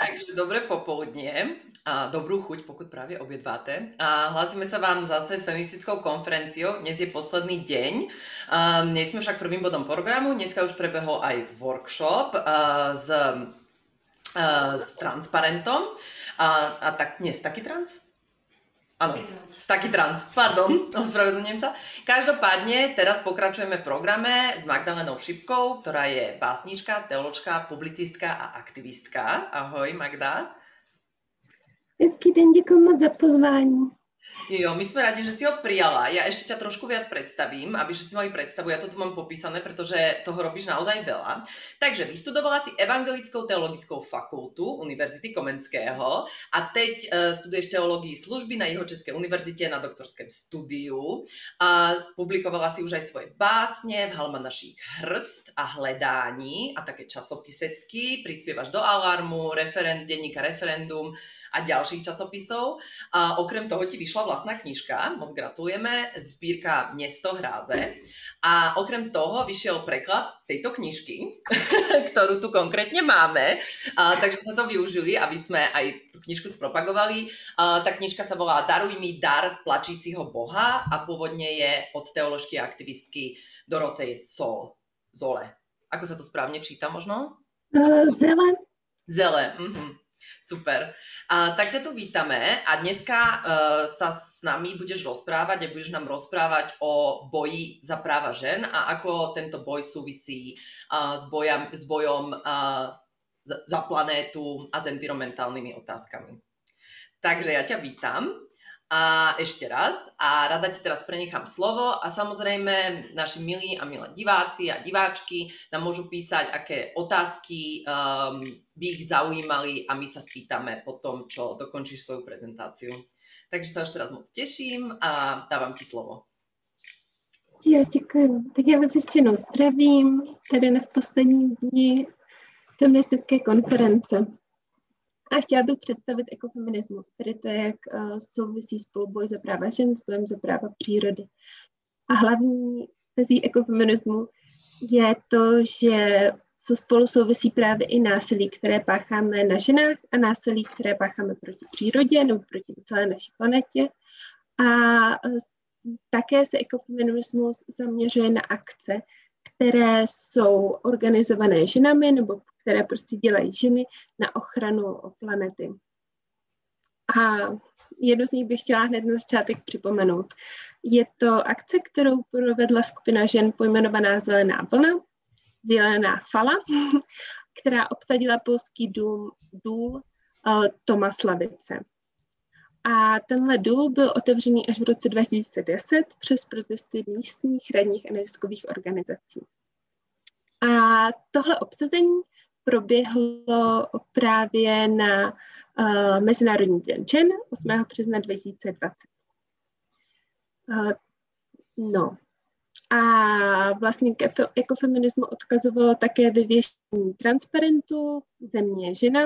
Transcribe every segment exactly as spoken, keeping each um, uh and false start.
Takže dobré popoludnie a dobrú chuť, pokud právě obědváte. A hlásíme sa vám zase s feministickou konferenciou. Dnes je posledný deň. A nie sme však prvým bodom programu. Dneska už prebehol aj workshop a, s, a, s transparentom. A, a tak, nie, taký trans? Áno, taký trans, pardon, ospravedlňujem sa. Každopádne, teraz pokračujeme v programe s Magdalenou Šipkou, ktorá je básnička, teoložka, publicistka a aktivistka. Ahoj, Magda. Hezký den, děkuji moc za pozvání. Jo, my sme radi, že si ho prijala. Ja ešte ťa trošku viac predstavím, aby všetci mali predstavu. Ja to tu mám popísané, pretože toho robíš naozaj veľa. Takže vystudovala si Evangelickou teologickou fakultu Univerzity Komenského a teď uh, studuješ teológii služby na Jihočeskej univerzite na doktorském studiu. A publikovala si už aj svoje básne v Halmanaších Hrst a Hledání a také časopisecky. Prispievaš do Alarmu, referent, denníka Referendum a ďalších časopisov. A okrem toho ti vyšla vlastná knižka, moc gratulujeme, zbírka Město hráze. A okrem toho vyšiel preklad tejto knižky, ktorú tu konkrétne máme, a, takže sme to využili, aby sme aj tú knižku spropagovali. A, tá knižka sa volá Daruj mi dar plačíciho Boha a pôvodne je od teoložky a aktivistky Dorotej Sol. Zole. Ako sa to správne číta možno? Uh, zele. Zele, mhm. Super. A, tak ťa tu vítame a dneska uh, sa s nami budeš rozprávať a budeš nám rozprávať o boji za práva žen a ako tento boj súvisí uh, s, bojam, s bojom uh, za, za planétu a s environmentálnymi otázkami. Takže ja ťa vítam a ešte raz a rada ti teraz prenechám slovo a samozrejme naši milí a milé diváci a diváčky nám môžu písať, aké otázky um, by ich zaujímali a my sa spýtame po tom, čo dokončíš svoju prezentáciu. Takže sa už teraz moc teším a dávam ti slovo. Já děkuji. Tak já vás ještě jednou zdravím tady na posledním dni feministické konference. A chtěla bych představit ekofeminismus, tedy to, jak uh, souvisí spolu boj za práva žen s bojem za práva přírody. A hlavní tezí ekofeminismu je to, že co spolu souvisí právě i násilí, které pácháme na ženách a násilí, které pácháme proti přírodě nebo proti celé naší planetě. A uh, také se ekofeminismus zaměřuje na akce, které jsou organizované ženami nebo které prostě dělají ženy na ochranu planety. A jednu z nich bych chtěla hned na začátek připomenout. Je to akce, kterou provedla skupina žen pojmenovaná Zelená vlna, Zelená fala, která obsadila polský dům, důl uh, Tomaslavice. A tenhle důl byl otevřený až v roce dva tisíce deset přes protesty místních radních a neziskových organizací. A tohle obsazení proběhlo právě na uh, Mezinárodní den žen osmého března dva tisíce dvacet. Uh, no. A vlastně k ekofeminismu odkazovalo také vyvěšení transparentu Země žena,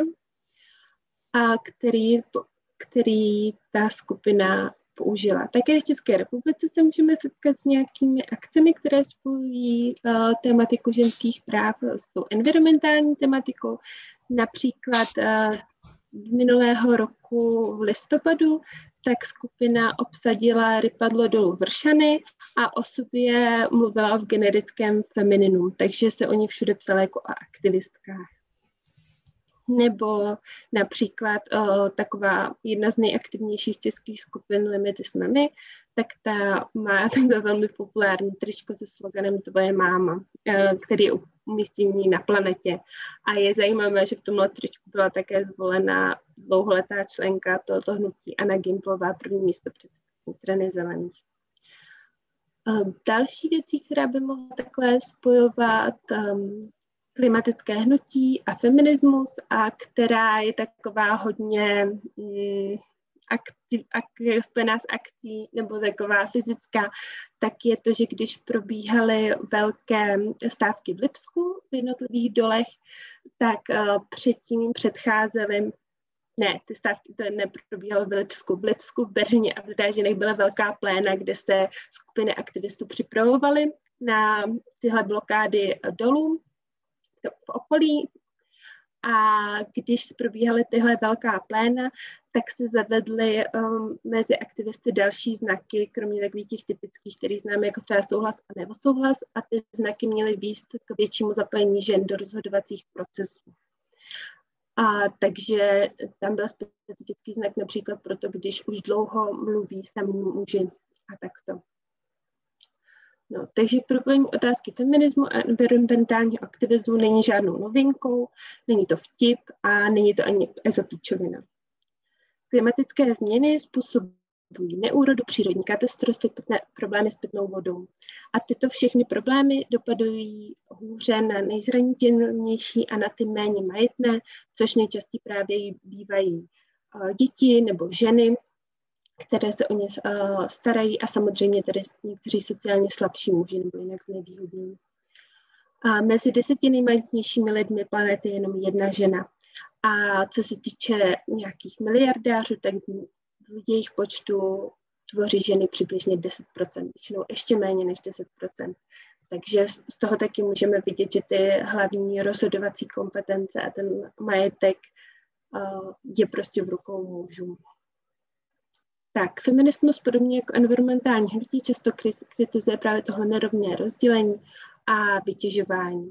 a který, který ta skupina použila. Také v České republice se můžeme setkat s nějakými akcemi, které spojují uh, tematiku ženských práv s tou environmentální tematikou. Například uh, minulého roku v listopadu tak skupina obsadila rypadlo dolu Vršany a o sobě mluvila v generickém femininu, takže se o ní všude psala jako o aktivistkách. Nebo například o, taková jedna z nejaktivnějších českých skupin Limity jsme my, tak ta má takové velmi populární tričko se sloganem Tvoje máma, který je umístěný na planetě. A je zajímavé, že v tomhle tričku byla také zvolena dlouholetá členka tohoto hnutí Anna Gimplová, první místo předsedkyně strany Zelených. Další věcí, která by mohla takhle spojovat um, klimatické hnutí a feminismus a která je taková hodně mm, aktiv, ak, spojená s akcí nebo taková fyzická, tak je to, že když probíhaly velké stávky v Lipsku v jednotlivých dolech, tak uh, předtím předcházely, ne, ty stávky to neprobíhalo v Lipsku, v Lipsku, v Beřině a v Drážinech byla velká pléna, kde se skupiny aktivistů připravovaly na tyhle blokády dolů v okolí A když probíhaly tyhle velká pléna, tak se zavedly um, mezi aktivisty další znaky, kromě takových těch typických, který známe jako třeba souhlas a nesouhlas, a ty znaky měly vést k většímu zapojení žen do rozhodovacích procesů. A takže tam byl specifický znak například proto, když už dlouho mluví samý muži a takto. No, takže propojení otázky feminismu a environmentálního aktivismu není žádnou novinkou, není to vtip a není to ani ezopíčovina. Klimatické změny způsobují neúrodu, přírodní katastrofy, pitné, problémy s pitnou vodou. A tyto všechny problémy dopadují hůře na nejzranitelnější a na ty méně majetné, což nejčastěji právě bývají děti nebo ženy, které se o ně uh, starají, a samozřejmě tedy někteří sociálně slabší muži nebo jinak znevýhodnění. A mezi deseti nejmajetnějšími lidmi planety je jenom jedna žena. A co se týče nějakých miliardářů, tak v jejich počtu tvoří ženy přibližně deset procent, většinou ještě méně než deset procent. Takže z toho taky můžeme vidět, že ty hlavní rozhodovací kompetence a ten majetek uh, je prostě v rukou mužů. Tak, feminismus podobně jako environmentální hnutí často kritizuje právě tohle nerovné rozdělení a vytěžování.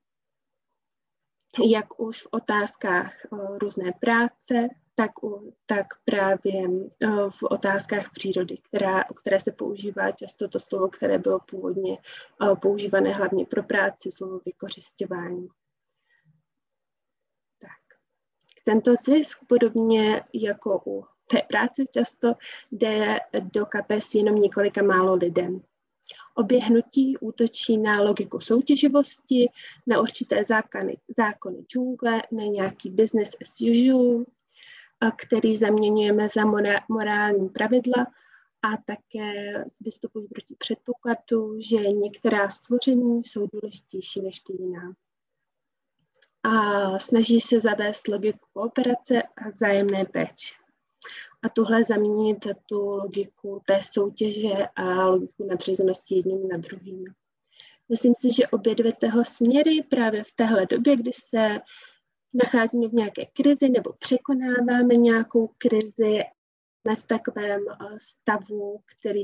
Jak už v otázkách uh, různé práce, tak, u, tak právě uh, v otázkách přírody, která, u které se používá často to slovo, které bylo původně uh, používané hlavně pro práci, slovo vykořisťování. Tak. Tento zisk, podobně jako u té práce, často jde do kapes jenom několika málo lidem. Obě hnutí útočí na logiku soutěživosti, na určité zákony, zákony džungle, na nějaký business as usual, který zaměňujeme za mora, morální pravidla, a také vystupují proti předpokladu, že některá stvoření jsou důležitější než ty jiná. A snaží se zavést logiku kooperace a vzájemné péče. A tuhle zaměnit za tu logiku té soutěže a logiku nadřazenosti jedním na druhým. Myslím si, že obě dvě tyhle směry právě v téhle době, kdy se nacházíme v nějaké krizi nebo překonáváme nějakou krizi, jsme v takovém stavu, který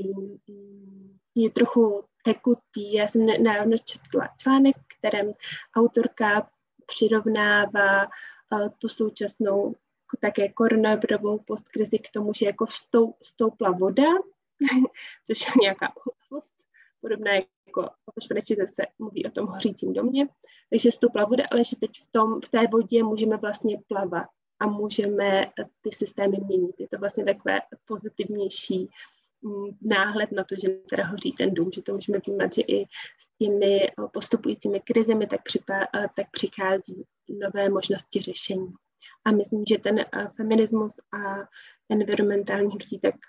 je trochu tekutý. Já jsem nedávno četla článek, kterém autorka přirovnává tu současnou také koronavirovou postkrizi k tomu, že jako vstou, vstoupla voda, což je nějaká host, podobná jako švédštině se mluví o tom hořícím domě, takže vstoupla voda, ale že teď v, tom, v té vodě můžeme vlastně plavat a můžeme ty systémy měnit. Je to vlastně takové pozitivnější náhled na to, že teda hoří ten dům, že to můžeme vnímat, že i s těmi postupujícími krizemi tak, připá, tak přichází nové možnosti řešení. A myslím, že ten feminismus a environmentální hnutí tak,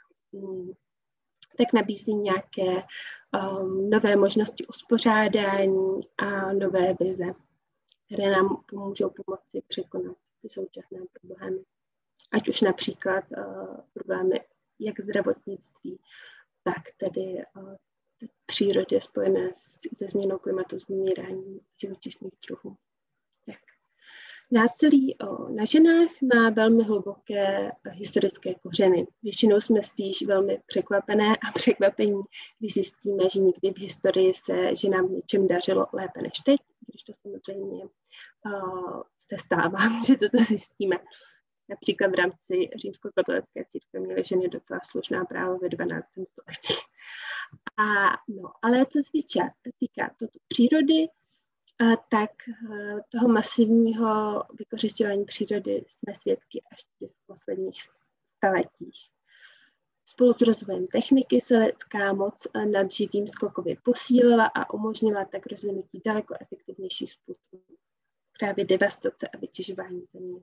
tak nabízí nějaké um, nové možnosti uspořádání a nové vize, které nám pomůžou pomoci překonat ty současné problémy. Ať už například uh, problémy jak zdravotnictví, tak tedy uh, přírody spojené se změnou klimatu, s vymíráním živočišných druhů. Tak. Násilí na ženách má velmi hluboké historické kořeny. Většinou jsme spíš velmi překvapené a překvapení, když zjistíme, že někdy v historii se ženám v něčem dařilo lépe než teď, když to samozřejmě uh, se stává, že toto zjistíme. Například v rámci římskokatolické církve měly ženy docela slušná práva ve dvanáctém století. A, no, ale co se týče, týká toto přírody, a tak toho masivního vykořisťování přírody jsme svědky až v posledních staletích. Spolu s rozvojem techniky se lidská moc nad živým skokově posílila a umožnila tak rozvinutí daleko efektivnějších způsobů právě devastace a vytěžování země.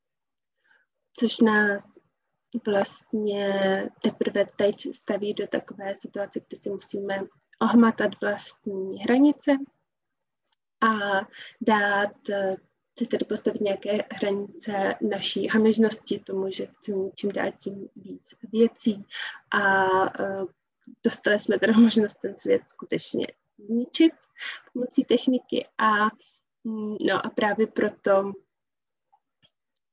Což nás vlastně teprve teď staví do takové situace, kdy si musíme ohmatat vlastní hranice a dát, si tedy postavit nějaké hranice naší hamižnosti, tomu, že chceme čím dál tím víc věcí a uh, dostali jsme teda možnost ten svět skutečně zničit pomocí techniky a, no a právě proto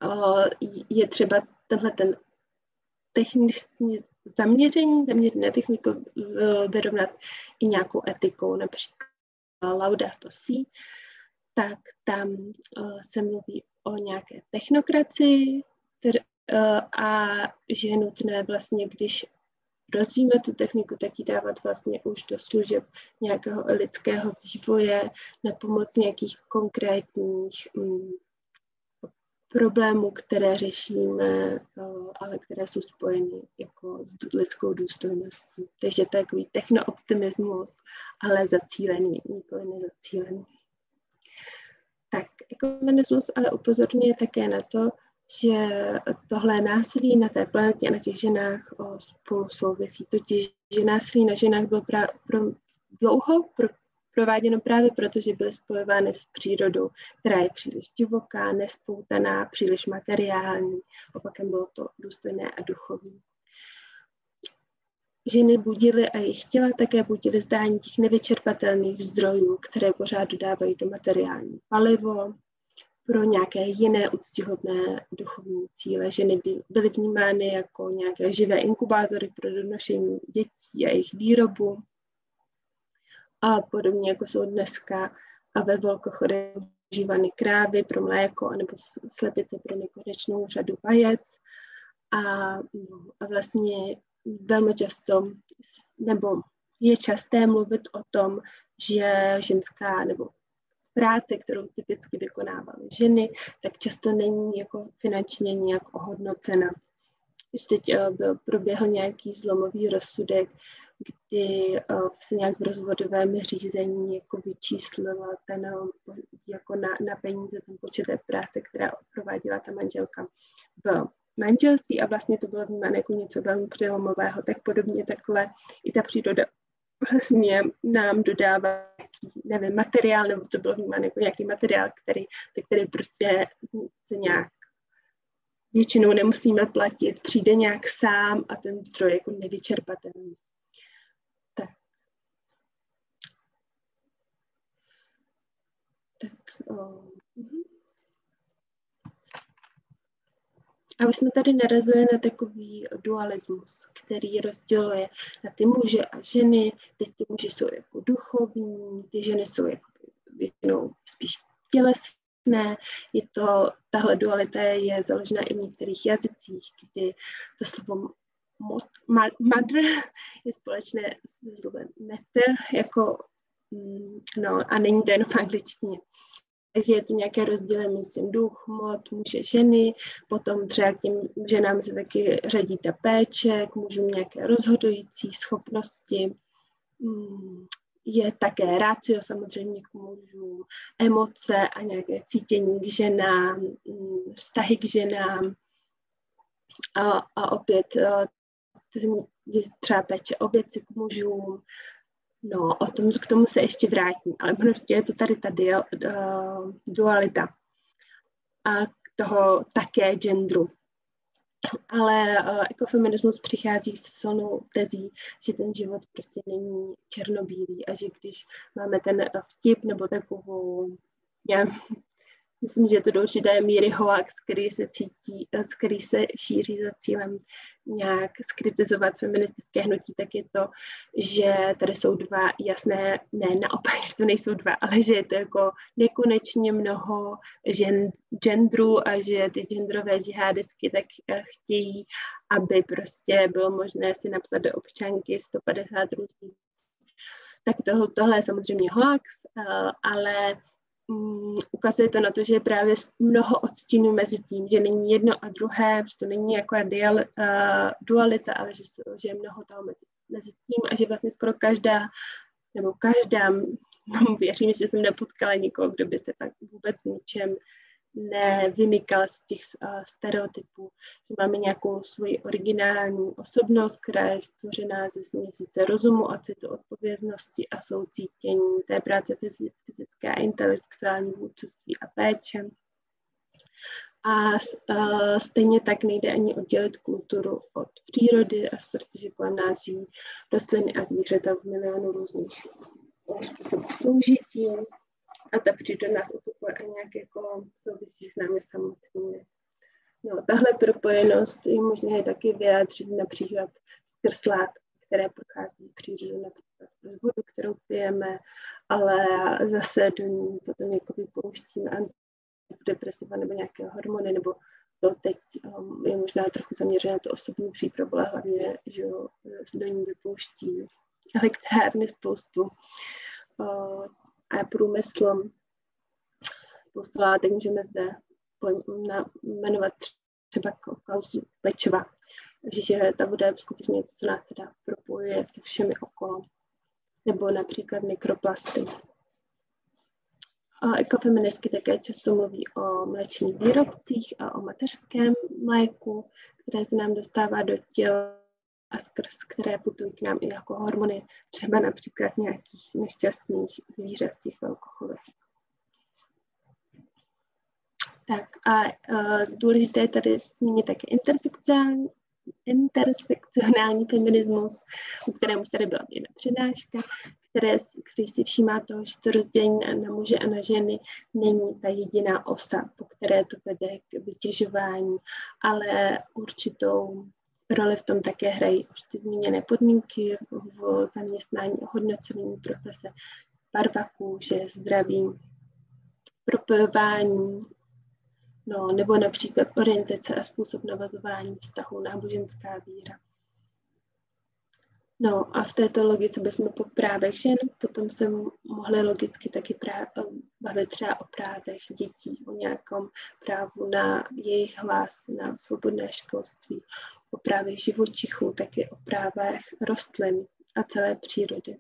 je třeba tenhle ten technický zaměření, zaměření na techniku vyrovnat i nějakou etikou, například Laudato Si, tak tam uh, se mluví o nějaké technokracii ter, uh, a že je nutné vlastně, když rozvíjíme tu techniku, tak ji dávat vlastně už do služeb nějakého lidského vývoje na pomoc nějakých konkrétních um, problémů, které řešíme, uh, ale které jsou spojeny jako s lidskou důstojností. Takže to je takový technooptimismus, ale zacílený, nikoli nezacílený. Tak, ekumenismus ale upozorňuje také na to, že tohle násilí na té planetě a na těch ženách o, spolu souvisí. Totiž, že násilí na ženách bylo pra, pro, dlouho pro, prováděno právě proto, že byly spojovány s přírodou, která je příliš divoká, nespoutaná, příliš materiální. Opakem bylo to důstojné a duchovní. Ženy budily a jejich těla také budily zdání těch nevyčerpatelných zdrojů, které pořád dodávají do materiální palivo pro nějaké jiné úctyhodné duchovní cíle. Ženy by byly vnímány jako nějaké živé inkubátory pro donošení dětí a jejich výrobu. A podobně jako jsou dneska a ve velkochodech užívány krávy pro mléko anebo slepice pro nekonečnou řadu vajec. A, no, a vlastně velmi často, nebo je časté mluvit o tom, že ženská nebo práce, kterou typicky vykonávaly ženy, tak často není jako finančně nějak ohodnocena. Teď byl, proběhl nějaký zlomový rozsudek, kdy se nějak v rozvodovém řízení jako vyčíslila ten, jako na, na peníze ten počet té práce, která prováděla ta manželka v manželství a vlastně to bylo vnímáno jako něco velmi přelomového, tak podobně takhle i ta příroda vlastně nám dodává nějaký, nevím, materiál, nebo to bylo vnímáno jako nějaký materiál, který, který prostě se nějak většinou nemusíme platit, přijde nějak sám a ten zdroj jako nevyčerpatelný. Tak. Tak, oh. A už jsme tady narazili na takový dualismus, který rozděluje na ty muže a ženy. Teď ty muži jsou jako duchovní, ty ženy jsou jako většinou spíš tělesné. Je to, tahle dualita je založena i v některých jazycích, kdy to slovo mother je společné s slovem matter, jako, no, a není to jenom v angličtině. Takže je to nějaké rozdělení mezi duch, mod, muže, ženy, potom třeba k těm ženám se taky řadí ta péče, k mužům nějaké rozhodující schopnosti, je také rácio samozřejmě k mužům, emoce a nějaké cítění k ženám, vztahy k ženám a, a opět třeba péče o věci k mužům. No, o tom, k tomu se ještě vrátím, ale prostě je to tady ta uh, dualita a toho také genderu. Ale uh, ekofeminismus přichází s silnou tezí, že ten život prostě není černobílý a že když máme ten vtip nebo takovou, já myslím, že je to do určité míry hoax, který se cítí, který se šíří za cílem nějak skritizovat feministické hnutí, tak je to, že tady jsou dva jasné, ne naopak, že to nejsou dva, ale že je to jako nekonečně mnoho žen, genderů a že ty genderové džihadistky tak chtějí, aby prostě bylo možné si napsat do občanky sto padesát různých. Tak tohle, tohle je samozřejmě hoax, ale Um, ukazuje to na to, že je právě mnoho odstínů mezi tím, že není jedno a druhé, že to není jako dial, uh, dualita, ale že, že je mnoho toho mezi, mezi tím a že vlastně skoro každá, nebo každá, no, věřím, že jsem nepotkala nikoho, kdo by se tak vůbec ničem nevymykal z těch uh, stereotypů, že máme nějakou svoji originální osobnost, která je stvořená ze směsice rozumu a citu, odpovědnosti a soucítění, té práce fyzické a intelektuální vůdcovství a péče. A uh, stejně tak nejde ani oddělit kulturu od přírody, a protože kolem nás žijí rostliny a zvířata v milionu různých způsobů soužití. A ta příroda nás opakuje a nějak jako souvisí s námi samotnými. No, tahle propojenost je možné taky vyjádřit například skrz látky, které prochází přírodou, například z vodu, kterou pijeme, ale zase do ní potom jako vypouštíme antidepresiva nebo nějaké hormony, nebo to teď um, je možná trochu zaměřené na to osobní přípravu, ale hlavně, že jo, do ní vypouští elektrárny spoustu uh, a průmysl. Spoustu látek můžeme zde jmenovat třeba kauzu Bečva, že ta voda je skutečně něco, co nás teda propojuje se všemi okolo. Nebo například mikroplasty. A ekofeministky také často mluví o mléčných výrobcích a o mateřském mléku, které se nám dostává do těla a skrz které putují k nám i jako hormony, třeba například nějakých nešťastných zvířat z těch velkochovech. Tak a uh, důležité je tady zmínit také intersekcionální, intersekcionální feminismus, u kterém už tady byla jedna přednáška, které, který si všímá toho, že to rozdělení na, na muže a na ženy není ta jediná osa, po které to vede k vytěžování, ale určitou roli v tom také hrají už ty zmíněné podmínky v zaměstnání, ohodnocení profese, barva kůže, zdraví, propojování, no, nebo například orientace a způsob navazování vztahu, náboženská víra. No a v této logice bychom po právech žen potom se mohli logicky taky prá- bavit třeba o právech dětí, o nějakém právu na jejich hlas, na svobodné školství, o právech živočichů, taky o právech rostlin a celé přírody.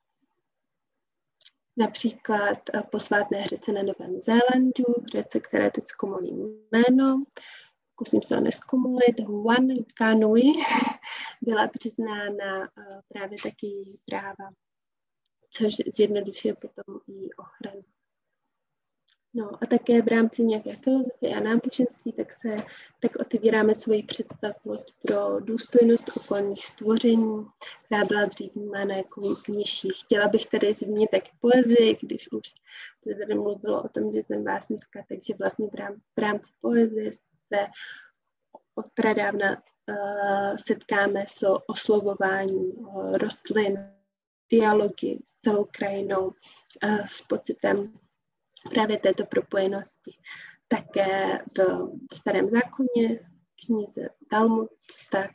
Například posvátné hřece na Novém Zélandu, hřece, které teď zkomolí jméno, zkusím se ho nezkomolit, Huan Kanui, byla přiznána právě taky práva, což zjednodušuje potom i ochranu. No a také v rámci nějaké filozofie a náboženství, tak se tak otevíráme svoji představivost pro důstojnost okolních stvoření, která byla dřív vnímána jako nižší. Chtěla bych tady zmínit taky poezii, když už se tady mluvilo o tom, že jsem básnířka, takže vlastně v rámci poezie se od pradávna uh, setkáme s oslovováním uh, rostlin, dialogy s celou krajinou, uh, s pocitem právě této propojenosti. Také v Starém zákoně, knize Talmud, tak,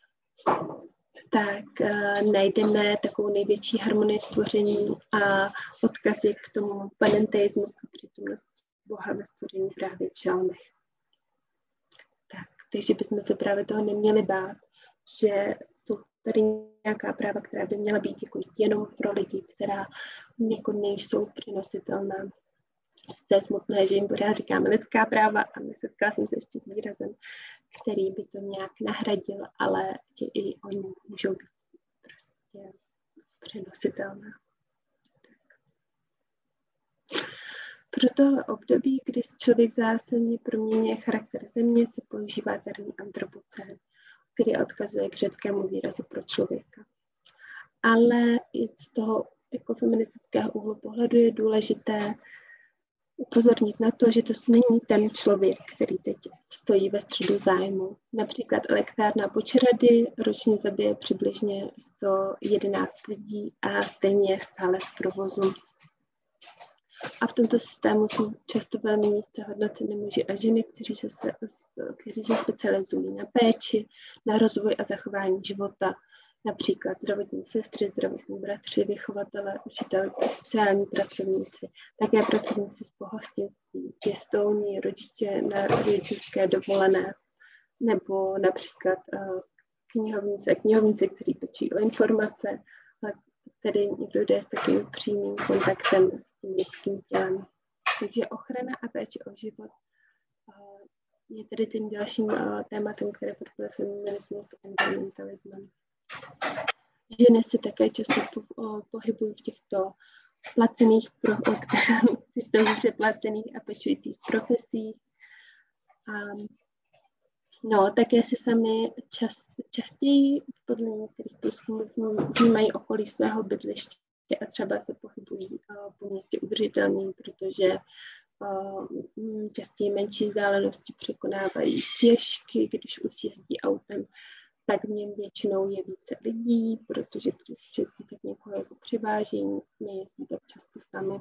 tak uh, najdeme takovou největší harmonii stvoření a odkazy k tomu panenteismu a přítomnosti Boha ve stvoření právě v žalmech. Tak, takže bychom se právě toho neměli bát, že jsou tady nějaká práva, která by měla být jako jenom pro lidi, která jako nejsou přenositelná. To je smutné, že jim pořád říkáme lidská práva a nesetkala jsem se ještě s výrazem, který by to nějak nahradil, ale že i oni můžou být prostě přenositelná. Tak. Pro tohle období, kdy člověk zásadně proměňuje charakter země, se používá termín antropocén, který odkazuje k řeckému výrazu pro člověka. Ale i z toho ekofeministického úhlu pohledu je důležité upozornit na to, že to není ten člověk, který teď stojí ve středu zájmu. Například elektrárna Počerady ročně zabije přibližně sto jedenáct lidí a stejně je stále v provozu. A v tomto systému jsou často velmi nízce hodnoceny muži a ženy, kteří se, kteří se specializují na péči, na rozvoj a zachování života. Například zdravotní sestry, zdravotní bratři, vychovatelé, učitelky, sociální pracovníci, také pracovníci z pohostinství, pěstouni, rodiče na rodičovské dovolené, nebo například uh, knihovnice, knihovnice, kteří pečí o informace, tedy někdo jde s takovým přímým kontaktem s tím lidským tělem. Takže ochrana a péče o život uh, je tedy tím dalším uh, tématem, které podporuje feminismus a environmentalismem. Ženy se také často po, o, pohybují v těchto placených, pro, těchto přeplacených a pečujících profesích. A, no, také se sami čas, častěji podle některých průzkumů vnímají okolí svého bydliště a třeba se pohybují o, po městě udržitelně, protože častěji menší vzdálenosti překonávají pěšky, když už jezdí autem, tak v něm většinou je více lidí, protože když jezdí, tak někoho jako přiváží, nejezdí tak často sami.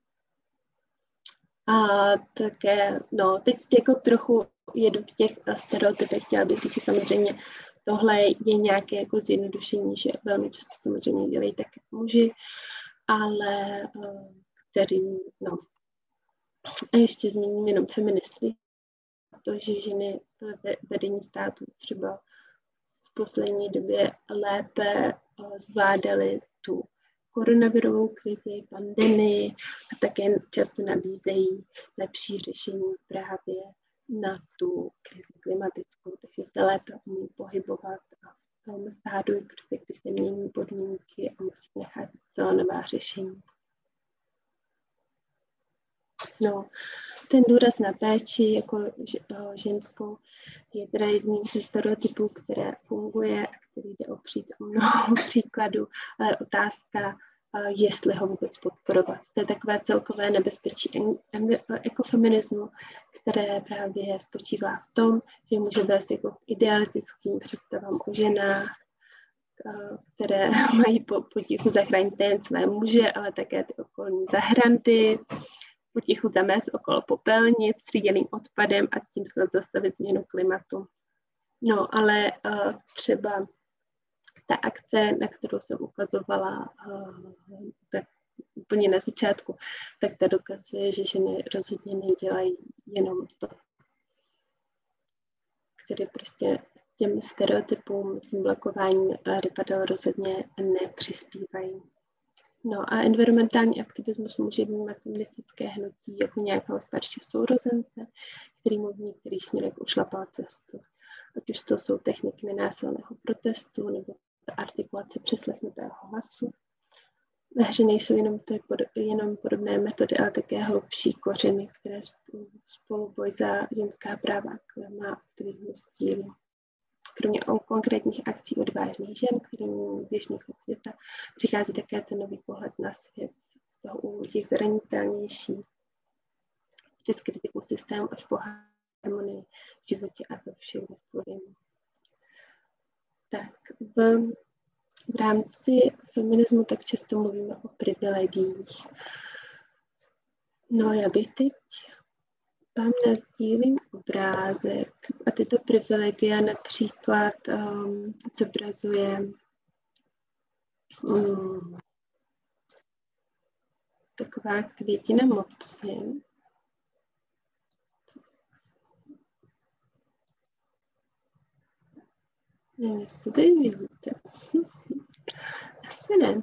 A také, no, teď jako trochu jedu v těch stereotypech, chtěla bych říct, že samozřejmě tohle je nějaké jako zjednodušení, že velmi často samozřejmě dělají také muži, ale který, no. A ještě zmíním jenom feministky, protože ženy ve vedení státu třeba v poslední době lépe zvládaly tu koronavirovou krizi, pandemii a také často nabízejí lepší řešení právě na tu krizi klimatickou, takže se lépe umí pohybovat a v tom stádu, kdy se mění podmínky a musí nacházet celá nová řešení. No, ten důraz na péči jako ženskou je teda jedním ze stereotypů, které funguje a který jde opřít o mnoho příkladů, ale otázka, jestli ho vůbec podporovat. To je takové celkové nebezpečí ekofeminismu, které právě spočívá v tom, že může vést jako k idealistickým představám o ženách, které mají potichu zachránit nejen své muže, ale také ty okolní zahranty, potichu zamést okolo popelnic s tříděným odpadem a tím snad zastavit změnu klimatu. No, ale uh, třeba ta akce, na kterou jsem ukazovala uh, tak úplně na začátku, tak ta dokazuje, že ženy rozhodně nedělají jenom to, které prostě s těm stereotypům, tím blokováním rypadel rozhodně nepřispívají. No a environmentální aktivismus může vnímat feministické hnutí jako nějakého staršího sourozence, který mu v některých směrech ušlapal cestu. Ať už to jsou techniky nenásilného protestu nebo artikulace přeslechnutého hlasu. Ve hře nejsou jenom, to pod, jenom podobné metody, ale také hlubší kořeny, které spolu, spolu boj za ženská práva a klima aktivismus sdílí. Kromě konkrétních akcí odvážných žen, kterým běžných světa, přichází také ten nový pohled na svět z toho úhlu těch zranitelnější, přes kritiku systému až po harmonii v životě a ve všem stvoření. Tak v, v rámci feminismu tak často mluvíme o privilegiích. No já bych teď tam nasdílím obrázek a tyto privilegia například um, zobrazuje um, taková květina moci. Nevím, jestli to tady vidíte. Asi ne.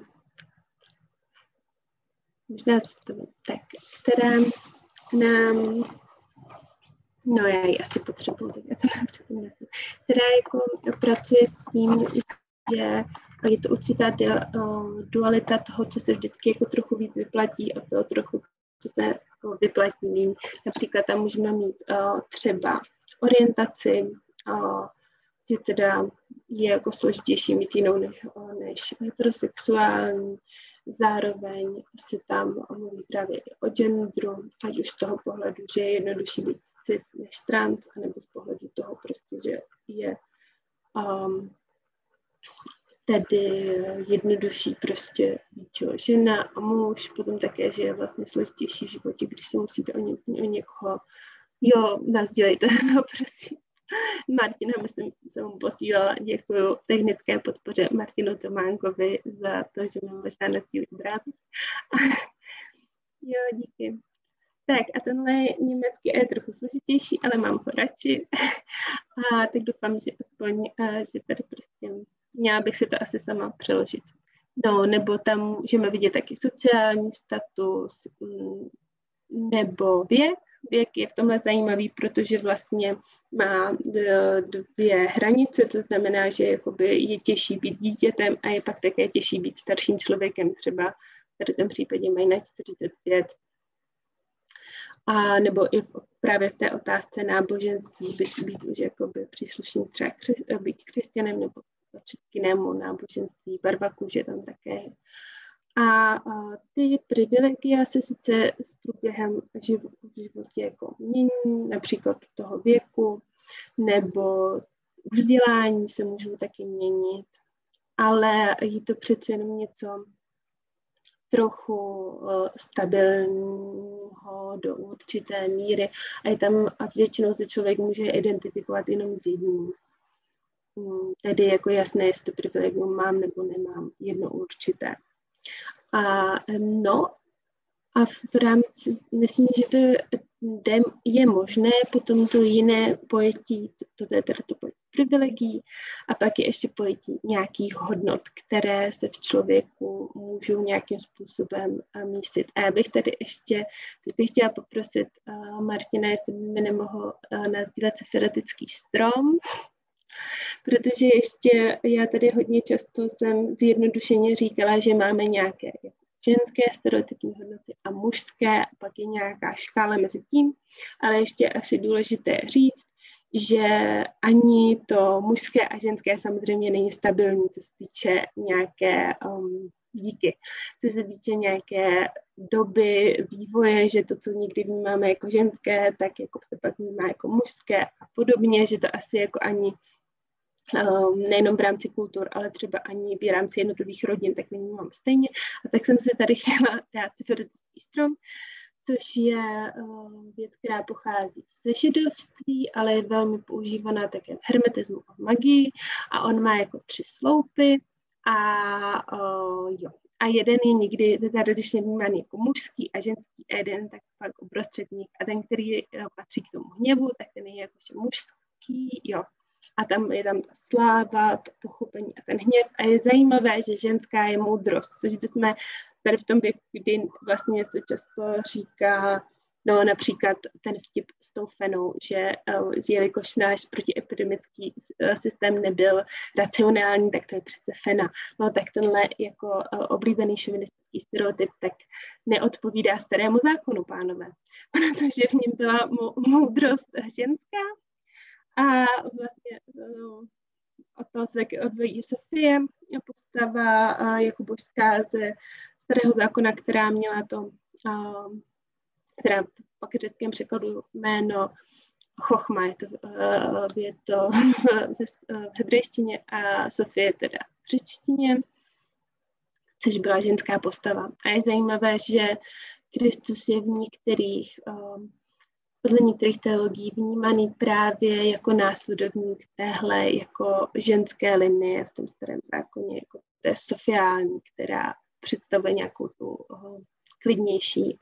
Možná zastavím. Tak, která nám No já ji asi potřebuji, tak já to nepředtím nesmím. Která jako pracuje s tím, že je to určitá dualita toho, co se vždycky jako trochu víc vyplatí a toho trochu, co se jako vyplatí míň. Například tam můžeme mít uh, třeba orientaci, uh, že teda je jako složitější mít jinou než, uh, než heterosexuální. Zároveň se tam mluví právě o genderu, ať už z toho pohledu, že je jednodušší být cis než trans, anebo z pohledu toho prostě, že je um, tedy jednodušší prostě být žena a muž, potom také, že je vlastně složitější v životě, když se musíte o, ně, o někoho, jo, nasdělejte, no prosím. Martina, myslím, jsem mu posílala, děkuju technické podpoře Martinu Tománkovi za to, že mi možná nasdílí obrázek. Jo, díky. Tak a tenhle německý je trochu složitější, ale mám ho radši. A tak doufám, že aspoň, že tady prostě měla bych si to asi sama přeložit. No, nebo tam můžeme vidět taky sociální status, nebo věk. Věk je v tomhle zajímavý, protože vlastně má dvě hranice, to znamená, že jakoby je těžší být dítětem a je pak také těžší být starším člověkem, třeba v tom případě mají na čtyřicet pět. A nebo i v, právě v té otázce náboženství být, být už jakoby příslušný třeba kři, být křesťanem nebo patřit k jinému náboženství, barva kůže tam také A, a ty privilegia se sice s průběhem živ- v životě jako mění, například toho věku, nebo vzdělání se můžou taky měnit, ale je to přece jenom něco trochu uh, stabilního do určité míry a je tam a většinou se člověk může identifikovat jenom s jedním. Um, tedy jako jasné, jestli to privilegium mám nebo nemám, jedno určité. A no, a v rámci, myslím, že to je, je možné potom to jiné pojetí, to, to je teda to pojetí privilegií, a pak je ještě pojetí nějakých hodnot, které se v člověku můžou nějakým způsobem mísit. A já bych tady ještě, bych chtěla poprosit uh, Martina, jestli by mi nemohl uh, nasdílet seferotický strom, protože ještě já tady hodně často jsem zjednodušeně říkala, že máme nějaké ženské stereotypní hodnoty a mužské, a pak je nějaká škála mezi tím, ale ještě asi důležité říct, že ani to mužské a ženské samozřejmě není stabilní, co se týče nějaké um, díky, co se týče nějaké doby vývoje, že to, co někdy vnímáme jako ženské, tak jako se pak vnímá jako mužské a podobně, že to asi jako ani Um, nejenom v rámci kultur, ale třeba ani v rámci jednotlivých rodin, tak nevnímám stejně. A tak jsem se tady chtěla dát seferotický strom, což je uh, věc, která pochází ze židovství, ale je velmi používaná také v hermetismu a v magii. A on má jako tři sloupy a uh, jo. A jeden je někdy tradičně vnímaný jako mužský a ženský, a jeden tak pak uprostředník. A ten, který uh, patří k tomu hněvu, tak ten je jakože mužský, jo. A tam je tam ta sláva, to pochopení a ten hněv. A je zajímavé, že ženská je moudrost, což bychom tady v tom věku, kdy vlastně se často říká, no například ten vtip s tou fenou, že uh, jelikož náš protiepidemický uh, systém nebyl racionální, tak to je přece fena. No tak tenhle jako uh, oblíbený šovinistický stereotyp tak neodpovídá starému zákonu, pánové. Protože v něm byla mou- moudrost ženská. A vlastně no, od toho se taky odvojí Sofie, postava a jako božská ze starého zákona, která měla to, a, která v pakřeckém překladu jméno Chochma, je to, je to v hebrejštině a Sofie teda v řečtině, což byla ženská postava. A je zajímavé, že Kristus je v některých podle některých teologií vnímaný právě jako následovník téhle jako ženské linie v tom starém zákoně, jako té Sofiální, která představuje nějakou tu uh, klidnější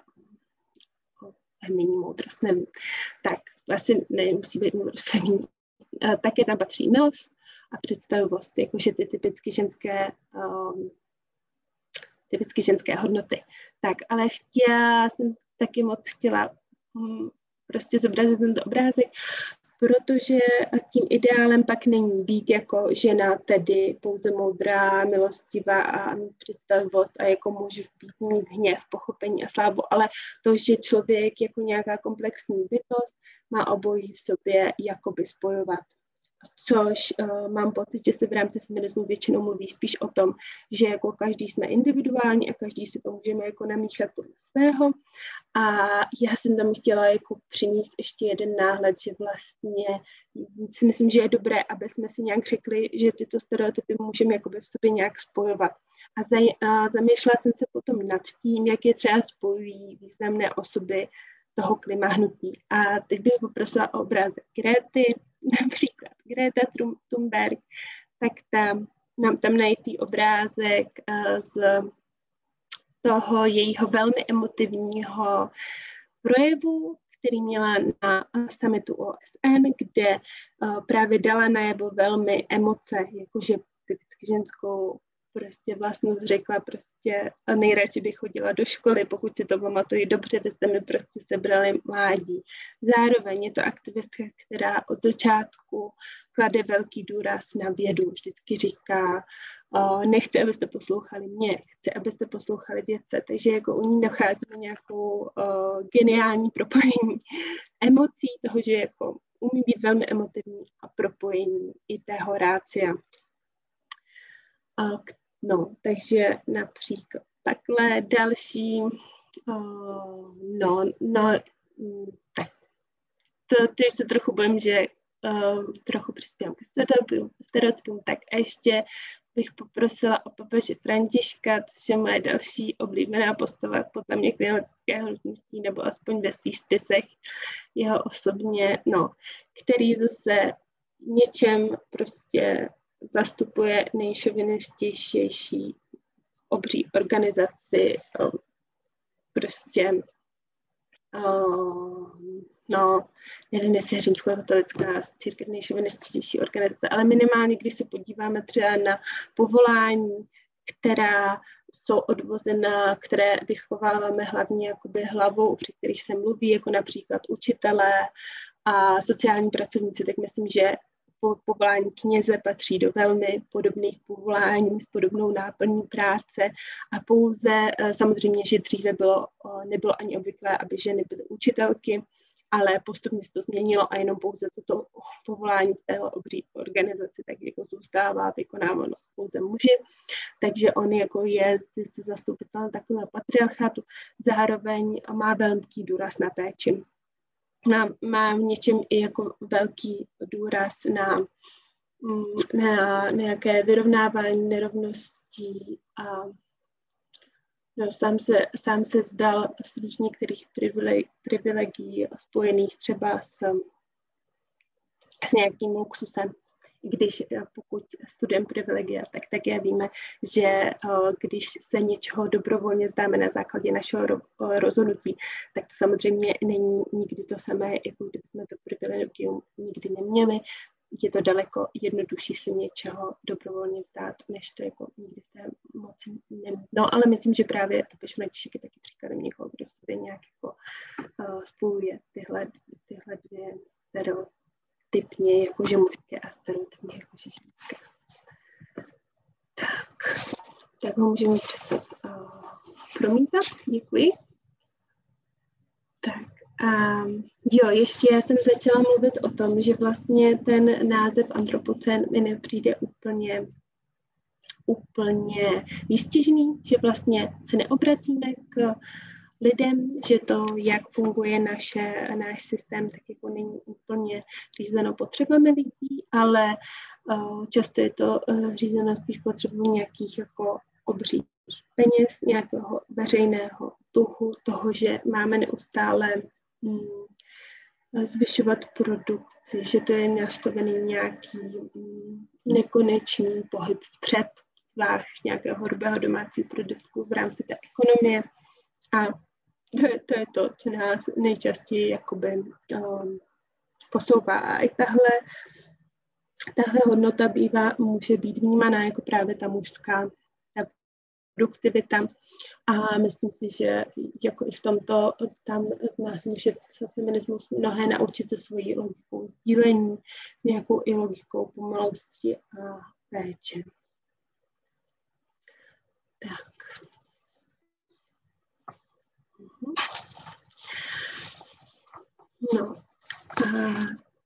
feminní moudrost, nevím. Tak, asi nemusí být moudrost feminní. Uh, také tam patří milost a představivost, jakože ty typicky ženské um, typicky ženské hodnoty. Tak, ale chtěla jsem taky moc chtěla um, prostě zobrazit tento obrázek, protože tím ideálem pak není být jako žena, tedy pouze moudrá, milostivá a mít představivost a jako muž být mít hněv, pochopení a slávu, ale to, že člověk jako nějaká komplexní bytost má obojí v sobě jakoby spojovat. Což uh, mám pocit, že se v rámci feminismu většinou mluví spíš o tom, že jako každý jsme individuální a každý si to můžeme jako namíchat podle svého. A já jsem tam chtěla jako přinést ještě jeden náhled, že vlastně si myslím, že je dobré, aby jsme si nějak řekli, že tyto stereotypy můžeme jakoby v sobě nějak spojovat. A, zaj, a zamýšlela jsem se potom nad tím, jak je třeba spojují významné osoby toho klimahnutí. A teď bych poprosila o obrázek Gréty, například Greta Thunberg, tak tam, nám tam najít obrázek uh, z toho jejího velmi emotivního projevu, který měla na summitu O S N, kde uh, právě dala najevo velmi emoce, jakože typicky ženskou prostě vlastnost řekla prostě nejradši bych chodila do školy, pokud si to pamatuju dobře, vy jste mi prostě sebrali mládí. Zároveň je to aktivistka, která od začátku klade velký důraz na vědu. Vždycky říká, uh, nechci, abyste poslouchali mě, chci, abyste poslouchali vědce. Takže jako u ní nacházíme nějakou uh, geniální propojení emocí, toho, že jako umí být velmi emotivní a propojení i tého rácia. Uh, No, takže například takhle další, uh, no, no, tak to, to se trochu bojím, že uh, trochu přispívám ke stereotypům, stereotypům, tak a ještě bych poprosila o papeže Františka, což je moje další oblíbená postava podle mě klimatického hnutí, nebo aspoň ve svých spisech jeho osobně, no, který zase něčem prostě zastupuje nejšovinističtější obří organizaci, prostě no, nevím, jestli je římskokatolická církev nejšovinističtější organizace, ale minimálně, když se podíváme třeba na povolání, která jsou odvozená, které vychováváme hlavně jakoby hlavou, při kterých se mluví, jako například učitelé a sociální pracovníci, tak myslím, že povolání kněze patří do velmi podobných povolání s podobnou náplní práce a pouze samozřejmě, že dříve bylo, nebylo ani obvyklé, aby ženy byly učitelky, ale postupně se to změnilo a jenom pouze toto povolání v téhle obří organizaci tak jako zůstává vykonáváno pouze muži. Takže on jako je zastupitel takového patriarchátu, zároveň má velký důraz na péči. Má, má v něčem i jako velký důraz na, na nějaké vyrovnávání nerovností a no, sám, se, sám se vzdal svých některých privilegií spojených třeba s, s nějakým luxusem. Když pokud studujeme privilegia, tak také víme, že když se něčeho dobrovolně zdáme na základě našeho rozhodnutí, tak to samozřejmě není nikdy to samé, jako kdyby jsme to privilegium nikdy neměli. Je to daleko jednodušší se něčeho dobrovolně vzdát, než to jako nikdy v té moci nemít. No, ale myslím, že právě papež František je taky příkladem někoho, kdo se nějak jako uh, spojuje tyhle, tyhle dvě stereotypně jakože mužské a stereotypně jakože ženské. Tak, tak ho můžeme přestat uh, promítat. Děkuji. Tak. A jo, ještě já jsem začala mluvit o tom, že vlastně ten název antropocén mi nepřijde úplně, úplně výstižný, že vlastně se neobracíme k lidem, že to, jak funguje naše, náš systém, tak jako není úplně řízeno potřebami lidí, ale uh, často je to uh, řízeno spíš potřebou nějakých jako obřích peněz, nějakého veřejného tuhu, toho, že máme neustále zvyšovat produkci, že to je nastavený nějaký nekonečný pohyb vpřed, zvlášť nějakého hrubého domácího produktu v rámci té ekonomie. A to je to, je to co nás nejčastěji jakoby um, posouvá. A i tahle, tahle hodnota bývá, může být vnímaná jako právě ta mužská produktivita. A myslím si, že jako i v tomto tam nás může feminismus mnohé naučit se svojí logikou sdílení, s nějakou i logikou pomalosti a péče. Tak. No. A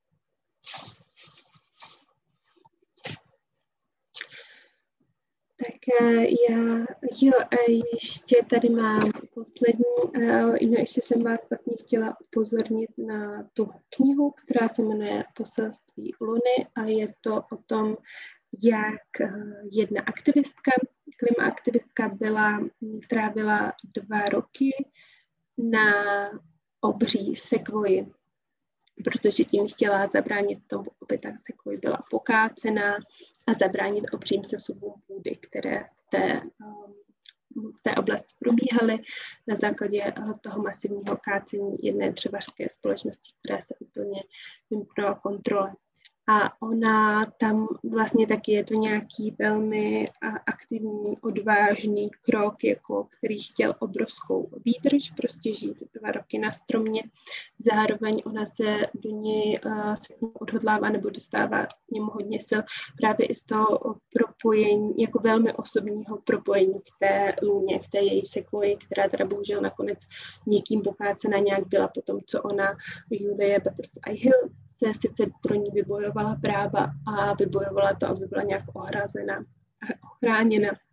tak já, jo, a ještě tady mám poslední, no ještě jsem vás vlastně chtěla upozornit na tu knihu, která se jmenuje Poselství Luny a je to o tom, jak jedna aktivistka, klimaaktivistka byla, trávila dva roky na obří sekvoji, protože tím chtěla zabránit tomu, aby ta sekvoj byla pokácená a zabránit obřím sesuvům půdy, které v té, v té oblasti probíhaly na základě toho masivního kácení jedné dřevařské společnosti, která se úplně vymknula kontrole. A ona tam vlastně taky je to nějaký velmi aktivní, odvážný krok, jako který chtěl obrovskou výdrž, prostě žít dva roky na stromě. Zároveň ona se do něj uh, se odhodlává nebo dostává němu hodně sil právě i z toho propojení, jako velmi osobního propojení k té luně, k té její sekvoji, která teda bohužel nakonec někým pokácena nějak byla po tom, co ona Julie Butterfly Hill se sice pro ní vybojovala práva a vybojovala to, aby byla nějak ohrazena, ochráněna,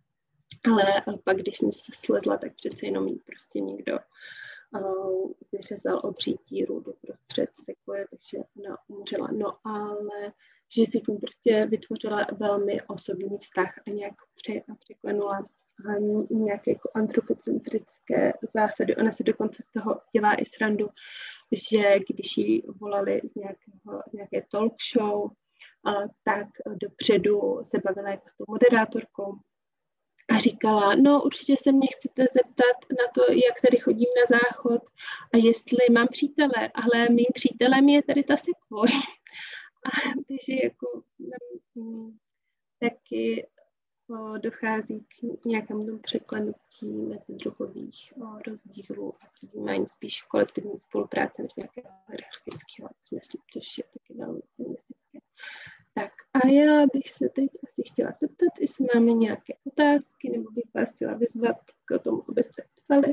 ale pak, když jsem se slezla, tak přece jenom jí prostě někdo uh, vyřezal obří díru doprostřed sekoje, takže ona umřela. No ale že si tím prostě vytvořila velmi osobní vztah a nějak pře, a překlenula nějaké jako antropocentrické zásady. Ona se dokonce z toho dělá i srandu, že když ji volali z, nějakého, z nějaké talk show, tak dopředu se bavila jako s tou moderátorkou a říkala, no určitě se mě chcete zeptat na to, jak tady chodím na záchod a jestli mám přítele, ale mým přítelem je tady ta sekvoj. A takže jako m, taky o, dochází k nějakému tomu překlenutí mezi druhových o, rozdílů a vnímání spíš kolektivní spolupráce než nějakého hierarchického smyslu, což je taky velmi feministické. Tak a já bych se teď asi chtěla zeptat, jestli máme nějaké otázky, nebo bych vás chtěla vyzvat k tomu, abyste psali.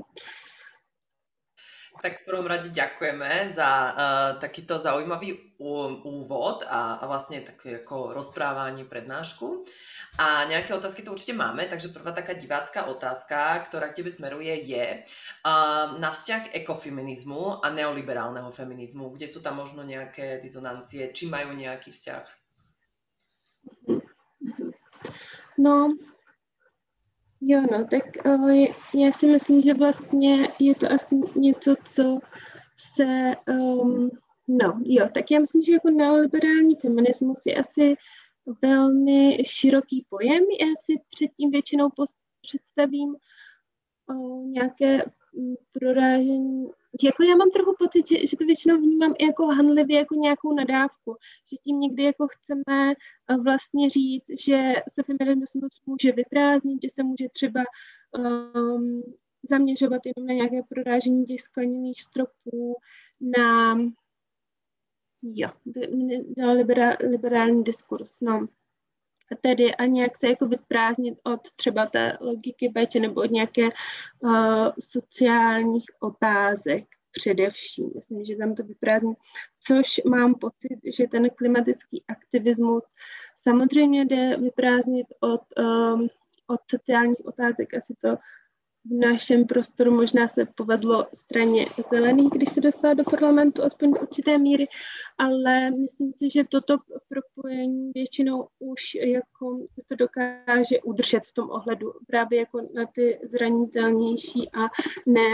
Tak v prvom rade ďakujeme za uh, takýto zaujímavý úvod a, a vlastne také ako rozprávanie, prednášku. A nejaké otázky tu určite máme, takže prvá taká divácká otázka, ktorá k tebe smeruje, je uh, na vzťah ekofeminizmu a neoliberálneho feminizmu, kde sú tam možno nejaké disonancie, či majú nejaký vzťah? No, jo, no, tak uh, já si myslím, že vlastně je to asi něco, co se, um, no, jo, tak já myslím, že jako neoliberální feminismus je asi velmi široký pojem. Já si předtím většinou post- představím uh, nějaké um, prorážení, že jako já mám trochu pocit, že, že to většinou vnímám i jako hanlivě, jako nějakou nadávku, že tím někdy jako chceme uh, vlastně říct, že se feminismus může vyprázdnit, že se může třeba um, zaměřovat jenom na nějaké prorážení těch skleněných stropů, na, jo, na libera, liberální diskurs, no. A tedy a nějak se jako vyprázdnit od třeba té logiky péče nebo od nějaké uh, sociálních otázek především. Myslím, že tam to vyprázdní, což mám pocit, že ten klimatický aktivismus samozřejmě jde vyprázdnit od, um, od sociálních otázek. Asi to v našem prostoru možná se povedlo straně zelených, když se dostala do parlamentu, aspoň do určité míry, ale myslím si, že toto propojení většinou už jako to dokáže udržet v tom ohledu právě jako na ty zranitelnější a ne,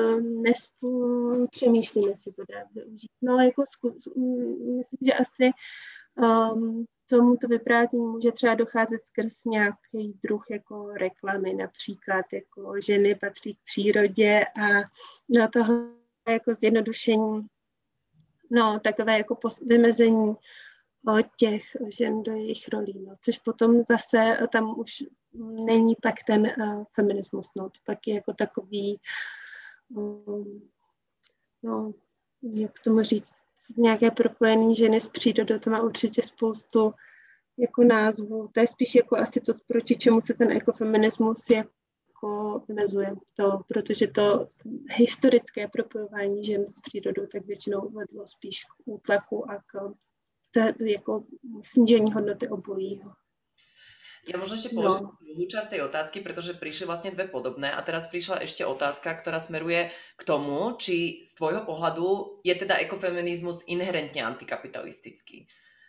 nepřemýšlím, jestli to dá využít. No ale jako myslím, že asi um, tomuto vyprázdnění může třeba docházet skrz nějaký druh jako reklamy, například jako ženy patří k přírodě a no tohle jako zjednodušení, no takové jako vymezení o těch žen do jejich rolí, no, což potom zase tam už není pak ten uh, feminismus, no, to pak je jako takový, um, no, jak tomu říct, nějaké propojené ženy s přírodou, to má určitě spoustu jako názvu. To je spíš jako asi to, proti čemu se ten ekofeminismus jako vymezuje. To, protože to historické propojování žen s přírodou tak většinou vedlo spíš k útlaku a k té, jako snížení hodnoty obojího. Ja možno ešte položím no. druhú časť tej otázky, pretože prišli vlastne dve podobné a teraz prišla ešte otázka, ktorá smeruje k tomu, či z tvojho pohľadu je teda ekofeminizmus inherentne antikapitalistický.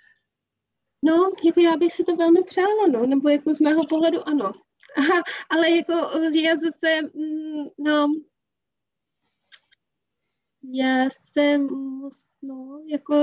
No, jako já bych si to velmi přála, no, nebo jako z mého pohledu ano. Aha, ale jako já zase, no, já jsem, no, jako...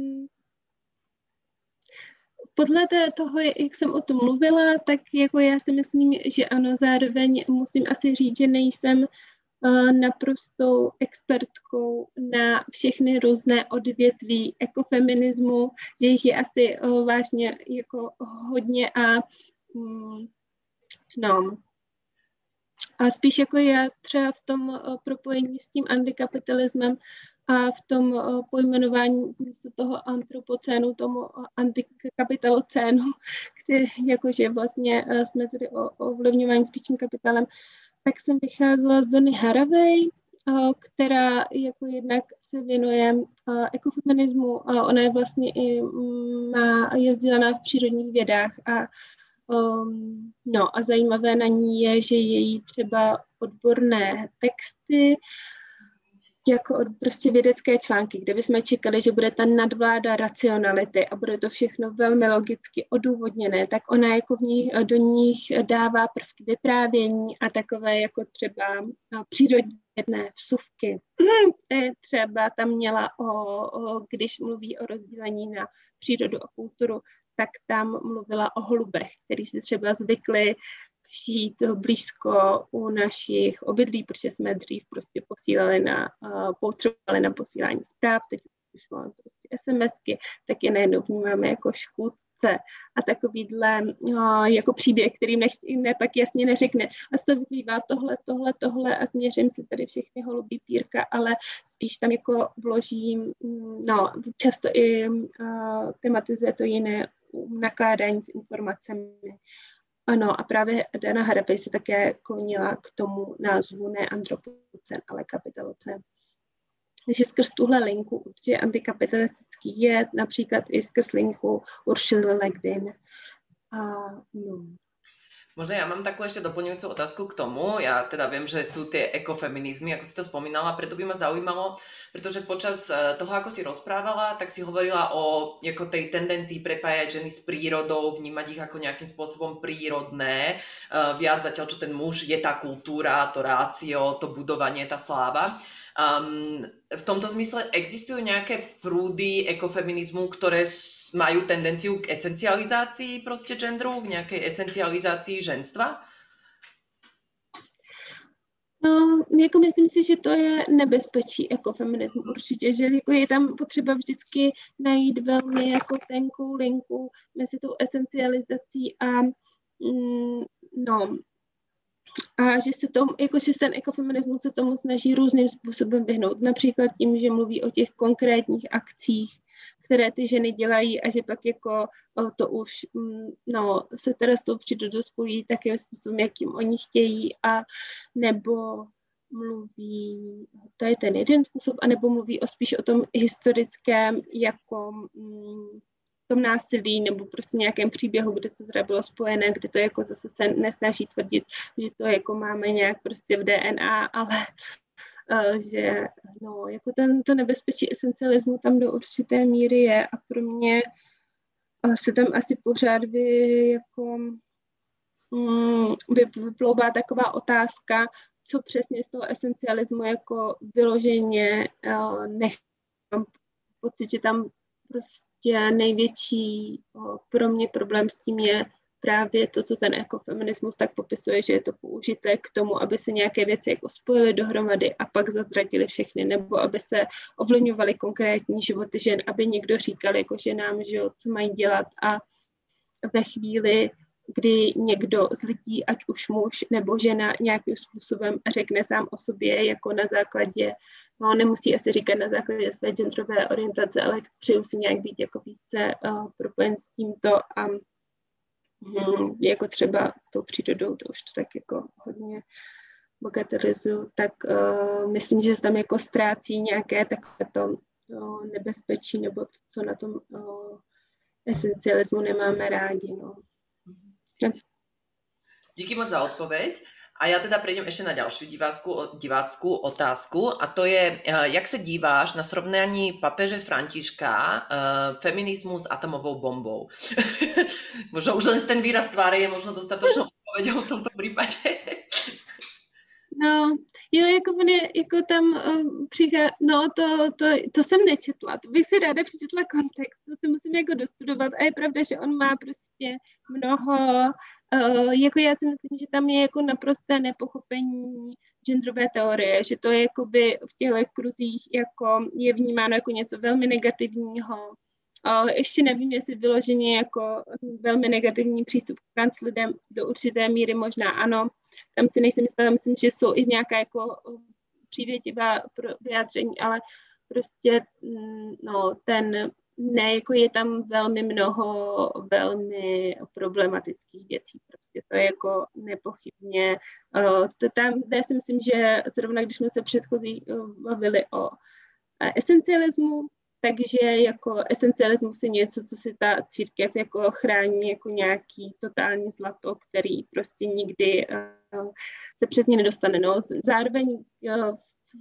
Podle toho, jak jsem o tom mluvila, tak jako já si myslím, že ano, zároveň musím asi říct, že nejsem uh, naprostou expertkou na všechny různé odvětví ekofeminismu, že jich je asi uh, vážně jako hodně a um, no. A spíš jako já třeba v tom uh, propojení s tím antikapitalismem a v tom uh, pojmenování místo toho antropocénu, tomu uh, antikapitalocénu, který jakože vlastně uh, jsme tady o, o ovlivňování spíš tím kapitálem, tak jsem vycházela z Donny Haraway, uh, která jako jednak se věnuje uh, ekofeminismu a ona je vlastně i um, má, je vzdělaná v přírodních vědách a Um, no a zajímavé na ní je, že její třeba odborné texty, jako od prostě vědecké články, kde bychom čekali, že bude ta nadvláda racionality a bude to všechno velmi logicky odůvodněné, tak ona jako v nich, do nich dává prvky vyprávění a takové jako třeba přírodní vsuvky. Třeba tam měla, o, o, když mluví o rozdělení na přírodu a kulturu, tak tam mluvila o holubech, který si třeba zvykli žít blízko u našich obydlí, protože jsme dřív prostě posílali na, uh, potřebovali na posílání zpráv, teď už máme prostě SMSky, tak je najednou vnímáme jako škůdce a takovýhle uh, jako příběh, který nech, ne, pak jasně neřekne. A z toho vyplývá tohle, tohle, tohle a změřím si tady všechny holubí pírka, ale spíš tam jako vložím, no často i uh, tematizuje to jiné nakládání s informacemi. Ano, a právě Dana Haraway se také klonila k tomu názvu ne antropocen, ale kapitalocen. Takže skrz tuhle linku určitě antikapitalistický je například i skrz linku Uršuly Le Guin. A, no. Možno ja mám takú ešte doplňujúcu otázku k tomu. Ja teda viem, že sú tie ekofeminizmy, ako si to spomínala, preto by ma zaujímalo, pretože počas toho, ako si rozprávala, tak si hovorila o ako tej tendencii prepájať ženy s prírodou, vnímať ich ako nejakým spôsobom prírodné, viac zatiaľ, čo ten muž je tá kultúra, to rácio, to budovanie, tá sláva. Um, v tomto zmysle existujú nejaké prúdy ekofeminizmu, ktoré majú tendenciu k esencializácii proste genderu, k nejakej esencializácii ženstva? No, jako myslím si, že to je nebezpečí ekofeminismu určitě, že jako je tam potřeba vždycky najít velmi jako tenkou linku mezi tou esencializací a mm, no, a že se tomu, jako že ten ekofeminismus se tomu snaží různým způsobem vyhnout. Například tím, že mluví o těch konkrétních akcích, které ty ženy dělají a že pak jako to už no, se teda s tou přírodou spojí takým způsobem, jakým oni chtějí, a nebo mluví, to je ten jeden způsob, anebo mluví o spíš o tom historickém jako mm, tom násilí nebo prostě nějakém příběhu, kde to teda bylo spojené, kde to jako zase se nesnaží tvrdit, že to jako máme nějak prostě v D N A, ale uh, že no, jako ten, to nebezpečí esencialismu tam do určité míry je a pro mě uh, se tam asi pořád vy, jako, um, vyplouvá taková otázka, co přesně z toho esencialismu jako vyloženě uh, nechci. Mám pocit, že tam prostě největší o, pro mě problém s tím je právě to, co ten ekofeminismus tak popisuje, že je to použité k tomu, aby se nějaké věci jako spojily dohromady a pak zatratili všechny, nebo aby se ovlivňovaly konkrétní životy žen, aby někdo říkal jako ženám, že jo, co mají dělat, a ve chvíli, kdy někdo z lidí, ať už muž nebo žena, nějakým způsobem řekne sám o sobě jako na základě, no nemusí asi říkat na základě své genderové orientace, ale přeju si nějak být jako více uh, propojen s tímto a hm, jako třeba s tou přírodou, to už to tak jako hodně bagatelizuju, tak uh, myslím, že se tam jako ztrácí nějaké takovéto uh, nebezpečí, nebo to, co na tom uh, esencialismu nemáme rádi, no. Díky moc za odpoveď. A ja teda prejdem ešte na ďalšiu divácku, divácku otázku, a to je, jak sa díváš na srovnání papeže Františka, uh, feminizmu s atomovou bombou? Možno už len ten výraz tváře je možno dostatočnou odpoveďou v tomto prípade. No, jo, jako on je, jako tam um, přichází, no to, to, to jsem nečetla, to bych si ráda přečetla kontext, to si musím jako dostudovat, a je pravda, že on má prostě mnoho, uh, jako já si myslím, že tam je jako naprosté nepochopení genderové teorie, že to je jakoby v těchto kruzích jako je vnímáno jako něco velmi negativního. Uh, ještě nevím, jestli vyloženě jako velmi negativní přístup k trans lidem do určité míry možná ano. Tam si nejsem jistá, myslím, že jsou i nějaká jako přívětivá vyjádření, ale prostě no, ten ne, jako je tam velmi mnoho velmi problematických věcí. Prostě to je jako nepochybně. Uh, to tam, já si myslím, že zrovna když jsme se předchozí uh, bavili o uh, esencialismu, takže jako esencialismus je něco, co si ta církev jako chrání jako nějaký totální zlato, který prostě nikdy uh, se přesně nedostane. No. Zároveň uh,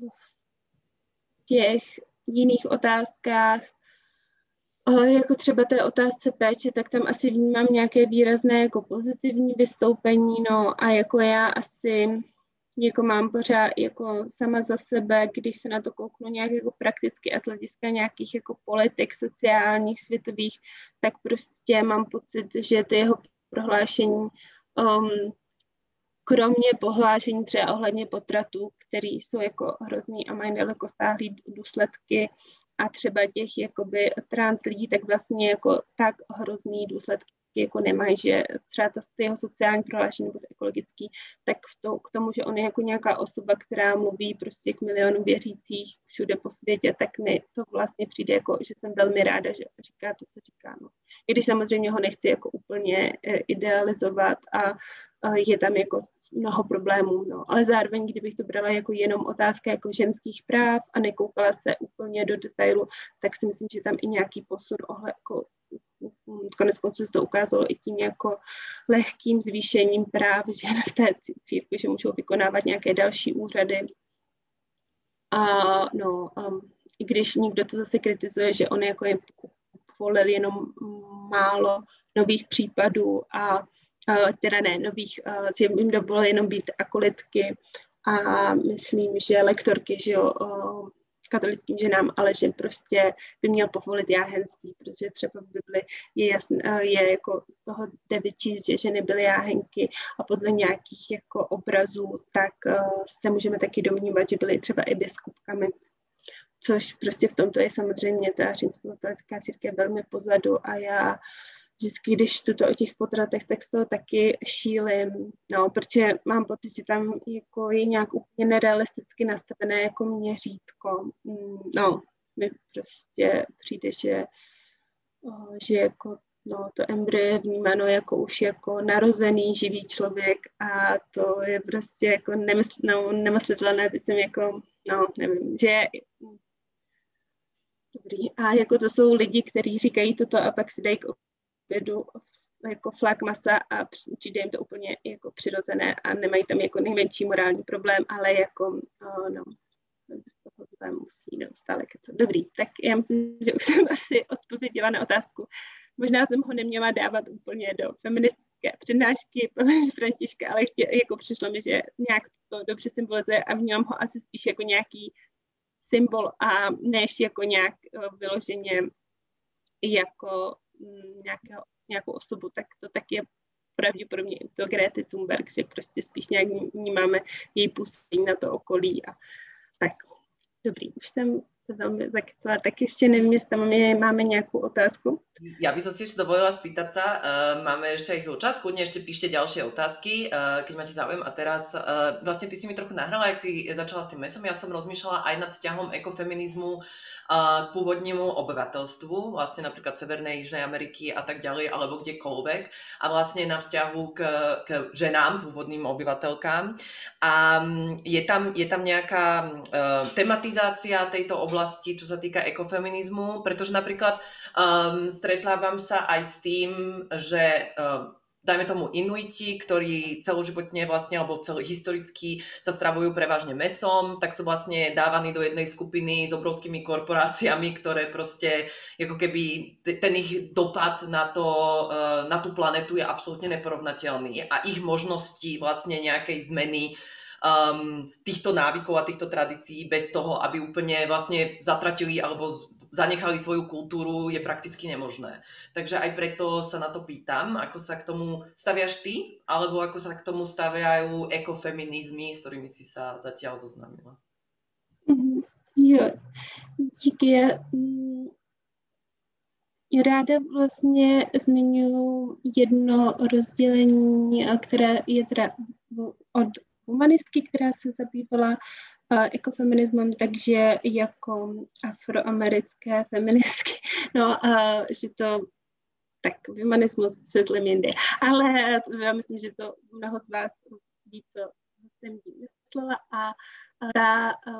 v těch jiných otázkách, uh, jako třeba té otázce péče, tak tam asi vnímám nějaké výrazné jako pozitivní vystoupení, no a jako já asi jako mám pořád jako sama za sebe, když se na to kouknu nějak jako prakticky a z hlediska nějakých jako politik sociálních, světových, tak prostě mám pocit, že ty jeho prohlášení, um, kromě pohlášení třeba ohledně potratů, které jsou jako hrozný a mají dalekosáhlé důsledky a třeba těch jakoby trans lidí, tak vlastně jako tak hrozný důsledky jako nemají, že třeba to jeho sociální prohlášení nebo ekologický, tak v to, k tomu, že on je jako nějaká osoba, která mluví prostě k milionům věřících všude po světě, tak mi to vlastně přijde jako, že jsem velmi ráda, že říká to, co říká. No. I když samozřejmě ho nechci jako úplně e, idealizovat a, a je tam jako mnoho problémů, no. Ale zároveň, kdybych to brala jako jenom otázka jako ženských práv a nekoukala se úplně do detailu, tak si myslím, že tam i nějaký posun ohled, jako konec konců se to ukázalo i tím jako lehkým zvýšením práv žen v té církvi, že můžou vykonávat nějaké další úřady. A no, um, i když někdo to zase kritizuje, že on jako je volil jenom málo nových případů a uh, teda ne, nových, uh, že jim dovolil jenom být akolitky a myslím, že lektorky, že jo, uh, katolickým ženám, ale že prostě by měl povolit jáhenství, protože třeba v Bibli je, jasn, je jako z toho jde vyčíst, že ženy byly jáhenky a podle nějakých jako obrazů, tak uh, se můžeme taky domnívat, že byly třeba i biskupkami, což prostě v tomto je samozřejmě ta římskokatolická církev velmi pozadu a já vždycky, když čtu to o těch potratech, tak z toho taky šílim, no, protože mám pocit, že tam jako je nějak úplně nerealisticky nastavené jako měřítko. No, mi prostě přijde, že, že jako, no, to embryo je vnímáno jako už jako narozený živý člověk a to je prostě jako nemysl, no, nemyslitelné, teď jsem jako, no, nevím, že dobrý. A jako to jsou lidi, kteří říkají toto a pak si dají k obědu jako flak masa a přijde jim to úplně jako přirozené a nemají tam jako nejmenší morální problém, ale jako, oh, no, tohle musí neustále kecat. Dobrý, tak já myslím, že už jsem asi odpověděla na otázku. Možná jsem ho neměla dávat úplně do feministické přednášky Františka, ale chtě, jako přišlo mi, že nějak to dobře symbolizuje a vnímám ho asi spíš jako nějaký symbol a než jako nějak vyloženě jako nějakého, nějakou osobu, tak to tak je pravděpodobně i to Grety Thunberg, že prostě spíš nějak vnímáme její působení na to okolí a tak. Dobrý, už jsem to velmi zakecala, tak ještě nevím, jestli tam máme, máme nějakou otázku. Ja by som si ešte dovolila spýtať sa, uh, máme ešte chvíľu čas, kľudne ešte píšte ďalšie otázky, uh, keď máte záujem. A teraz, uh, vlastne ty si mi trochu nahrala, jak si začala s tým mesom, ja som rozmýšľala aj nad vzťahom ekofeminizmu uh, k pôvodnému obyvateľstvu, vlastne napríklad Severnej, Jižnej Ameriky a tak ďalej, alebo kdekoľvek, a vlastne na vzťahu k, k ženám, pôvodným obyvateľkám. A je tam, je tam nejaká uh, tematizácia tejto oblasti, čo sa týka ekofeminizmu, pretože napríklad um, stretávam sa aj s tým, že uh, dajme tomu Inuiti, ktorí celoživotne vlastne, alebo celý historicky sa stravujú prevažne mesom, tak sú vlastne dávaní do jednej skupiny s obrovskými korporáciami, ktoré proste, ako keby ten ich dopad na, to, uh, na tú planetu je absolútne neporovnateľný a ich možnosti vlastne nejakej zmeny um, týchto návykov a týchto tradícií bez toho, aby úplne vlastne zatratili alebo zanechali svoju kultúru, je prakticky nemožné. Takže aj preto sa na to pýtam, ako sa k tomu staviaš ty, alebo ako sa k tomu staviajú ekofeminizmy, s ktorými si sa zatiaľ zoznámila. Jo, díky. Já, já ráda vlastně zmiňuji jedno rozdělení, které je teda od humanistky, která se zabývala Uh, ekofeminismem, takže jako afroamerické feministky, no, uh, že to tak humanismus vysvětlím jindy, ale já myslím, že to mnoho z vás ví, co jsem myslela a ta uh,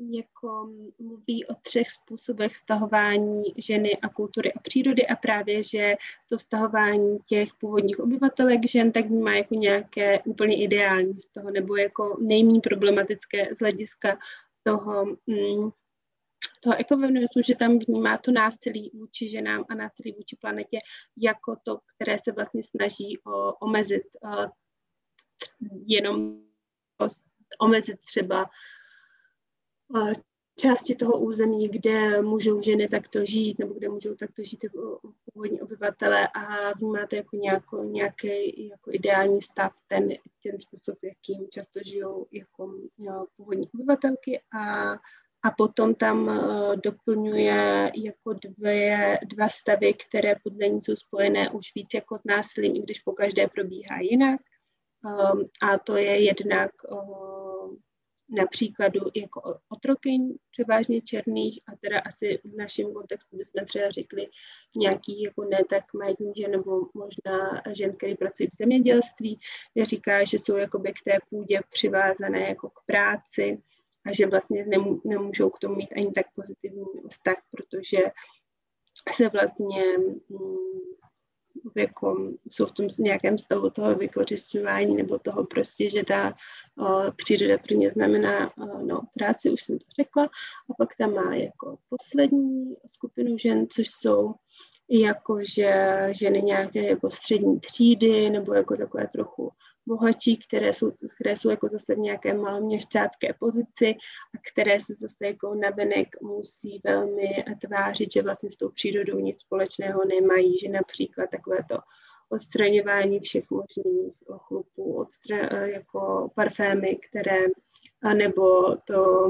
jako mluví o třech způsobech vztahování ženy a kultury a přírody a právě, že to vztahování těch původních obyvatelek žen tak vnímá jako nějaké úplně ideální z toho, nebo jako nejméně problematické z hlediska toho, mm, toho ekofeminismu, že tam vnímá to násilí vůči ženám a násilí vůči planetě jako to, které se vlastně snaží o, omezit uh, jenom omezit třeba uh, části toho území, kde můžou ženy takto žít, nebo kde můžou takto žít původní obyvatele a vnímá to jako nějako, nějaký jako ideální stav, ten, ten způsob, jakým často žijou jako no, původní obyvatelky a A potom tam uh, doplňuje jako dvě, dva stavy, které podle ní jsou spojené už víc jako s násilím, i když po každé probíhá jinak. Um, a to je jednak uh, na příkladu jako otrokyň, převážně černých, a teda asi v našem kontextu bychom třeba řekli nějakých jako ne tak majetných žen, nebo možná žen, které pracují v zemědělství, kde říká, že jsou jakoby k té půdě přivázané jako k práci, a že vlastně nemů- nemůžou k tomu mít ani tak pozitivní vztah, protože se vlastně mm, jako, jsou v tom nějakém stavu toho vykořisťování nebo toho prostě, že ta o, příroda pro ně znamená o, no, práci, už jsem to řekla. A pak tam má jako poslední skupinu žen, což jsou jako, že ženy nějaké jako střední třídy nebo jako takové trochu bohatší, které jsou, které jsou jako zase v nějaké maloměšťácké pozici a které se zase jako navenek musí velmi tvářit, že vlastně s tou přírodou nic společného nemají, že například takové to odstraňování všech možných chlupů, odstra, jako parfémy, které, nebo to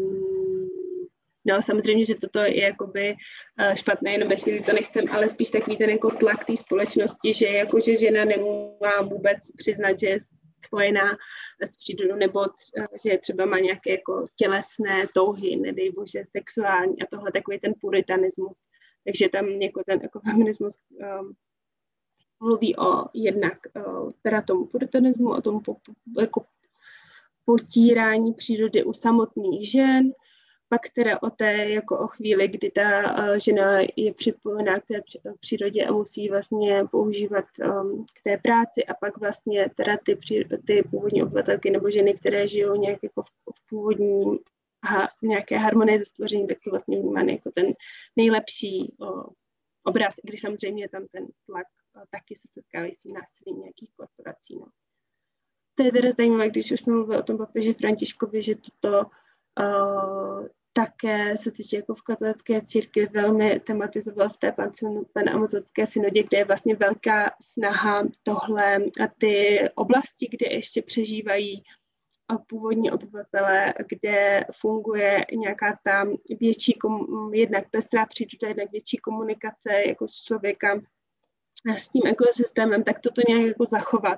no samozřejmě, že toto je jakoby špatné, jenom ve chvíli to nechcem, ale spíš takový ten jako tlak té společnosti, že jako, že žena nemá vůbec přiznat, že je spojená s přírodou, nebo že třeba má nějaké jako tělesné touhy, nedej bože, sexuální a tohle takový ten puritanismus. Takže tam jako ten ekofeminismus um, mluví o jednak uh, teda tomu puritanismu, o tom po, jako potírání přírody u samotných žen, pak teda o té, jako o chvíli, kdy ta uh, žena je připojená k té přírodě a musí vlastně používat um, k té práci a pak vlastně teda ty, ty původní obyvatelky nebo ženy, které žijou nějak jako v, v původní ha, nějaké harmonie ze stvoření, tak jsou vlastně vnímány jako ten nejlepší uh, obraz, když samozřejmě je tam ten tlak, uh, taky se setkávají s tím násilím nějakých korporací. No. To je teda zajímavé, když už jsme mluvili o tom papeži Františkovi, že toto uh, také se týče jako v katolické církvi velmi tematizoval v té panamazonské synodě, kde je vlastně velká snaha tohle a ty oblasti, kde ještě přežívají původní obyvatele, kde funguje nějaká ta větší, kom, jednak pestrá příroda, jednak větší komunikace jako s člověka s tím ekosystémem, tak toto nějak jako zachovat.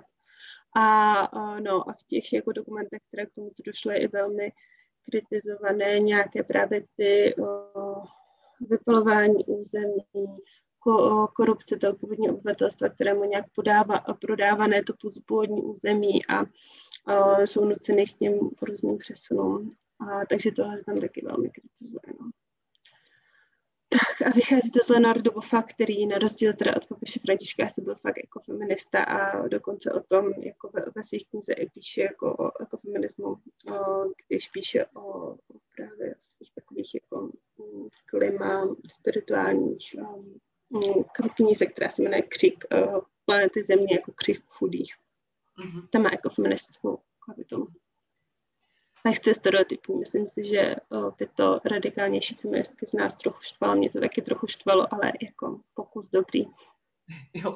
A, no, a v těch jako dokumentech, které k tomu došlo, je i velmi kritizované nějaké právě ty o, vypalování území, ko, korupce toho původního obyvatelstva, kterému nějak podává, prodávané to původní území a o, jsou nuceny k těm různým přesunům. A, takže tohle tam taky velmi kritizuje. No. Tak a vychází to z Leonarda Boffa, který na rozdíl teda od papeže Františka se byl fakt jako feminista a dokonce o tom jako ve, ve svých knize i píše jako o ekofeminismu, když píše o, o právě svých takových jako klima spirituálních um, knize, která se jmenuje Křik uh, planety Země jako křik chudých. Mm-hmm. Tam má ekofeministickou kapitolu. Nechce stereotypní. Myslím si, že o, tyto radikálnější feministky z nás trochu štvalo. Mě to taky trochu štvalo, ale jako pokus dobrý. Jo.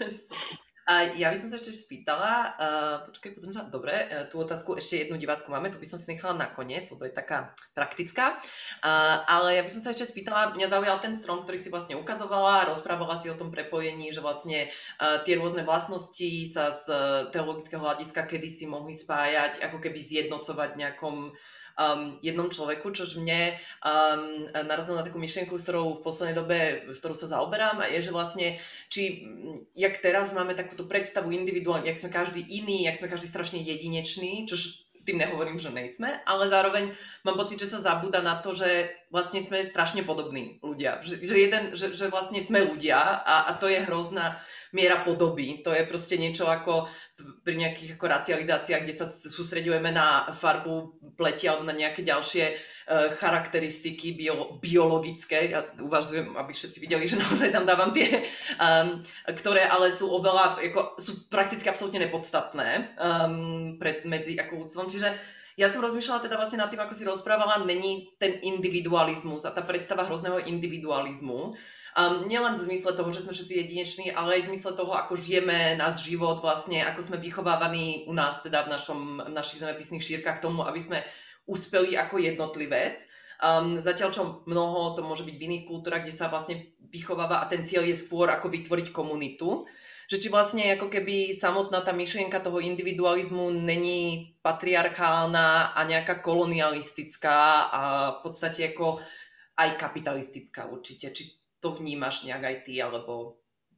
A ja by som sa ešte spýtala, uh, počkaj, pozriem sa, dobre, uh, tú otázku ešte jednu divácku máme, tu by som si nechala nakoniec, lebo je taká praktická, uh, ale ja by som sa ešte spýtala, mňa zaujal ten strom, ktorý si vlastne ukazovala, rozprávala si o tom prepojení, že vlastne uh, tie rôzne vlastnosti sa z teologického hľadiska kedysi mohli spájať, ako keby zjednocovať nejakom Um, jednom človeku, čož mne um, narazilo na takú myšlienku, s ktorou v poslednej dobe, s ktorou sa zaoberám, a je, že vlastne, či, jak teraz máme takúto predstavu individuálne, jak sme každý iný, jak sme každý strašne jedinečný, čož tým nehovorím, že nejsme, ale zároveň mám pocit, že sa zabúda na to, že vlastne sme strašne podobní ľudia. Že, že, jeden, že, že vlastne sme ľudia a, a to je hrozná miera podoby. To je proste niečo ako pri nejakých ako racializáciách, kde sa sústreďujeme na farbu pleti alebo na nejaké ďalšie uh, charakteristiky bio, biologické. Ja uvažujem, aby všetci videli, že naozaj tam dávam tie, um, ktoré ale sú oveľa, ako, sú prakticky absolútne nepodstatné um, pred, medzi ako ľudstvom. Čiže ja som rozmýšľala teda vlastne nad tým, ako si rozprávala, není ten individualizmus a tá predstava hrozného individualizmu. Um, nielen v zmysle toho, že sme všetci jedineční, ale aj v zmysle toho, ako žijeme náš život, vlastne, ako sme vychovávaní u nás, teda v, našom, v našich zemepisných šírkach k tomu, aby sme uspeli ako jednotlivec. Um, zatiaľ, čo mnoho to môže byť v iných kultúrach, kde sa vlastne vychováva a ten cieľ je skôr ako vytvoriť komunitu. Že či vlastne ako keby samotná tá myšlienka toho individualizmu není patriarchálna a nejaká kolonialistická a v podstate ako aj kapitalistická určite. Či to vnímáš nějak aj ty, alebo...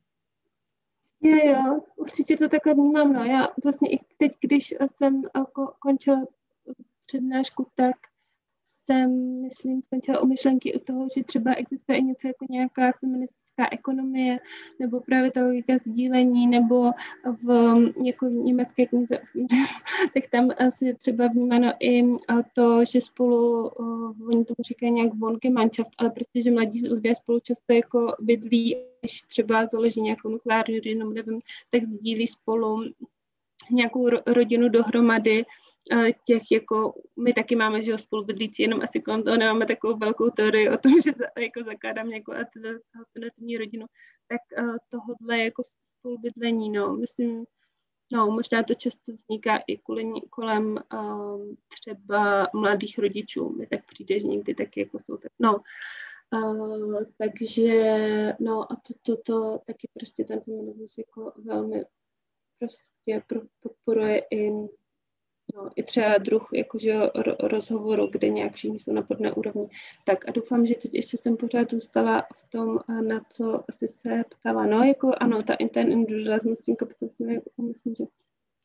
Jo, jo, určitě to takhle vnímám, no. Já vlastně i teď, když jsem jako končila přednášku, tak jsem, myslím, skončila u myšlenky u toho, že třeba existuje i něco jako nějaká feministická ekonomie, nebo právě ta logika sdílení, nebo v jako německé knize, tak tam asi třeba vnímáno i to, že spolu, oni tomu říkají nějak Wohngemeinschaft, ale prostě, že mladí lidé spolu často jako bydlí, když třeba založí nějakou nukleární rodinu, nevím, tak sdílí spolu nějakou rodinu dohromady, těch jako, my taky máme, že ho spolubydlící, jenom asi kolem toho nemáme takovou velkou teorii o tom, že jako zakládám nějakou alternativní rodinu, tak uh, tohodle jako spolubydlení, no, myslím, no, možná to často vzniká i kolem, kolem um, třeba mladých rodičů, mi tak přijde, že někdy taky jako jsou tak, no, uh, takže, no a to, to, to taky prostě ten feminismus jako velmi prostě podporuje i no, i třeba druh jakože rozhovoru, kde nějak všichni jsou na podobné úrovni. Tak a doufám, že teď ještě jsem pořád zůstala v tom, na co asi se ptala. No, jako ano, ta ten individualismus s tím kapitalismem, jako myslím, že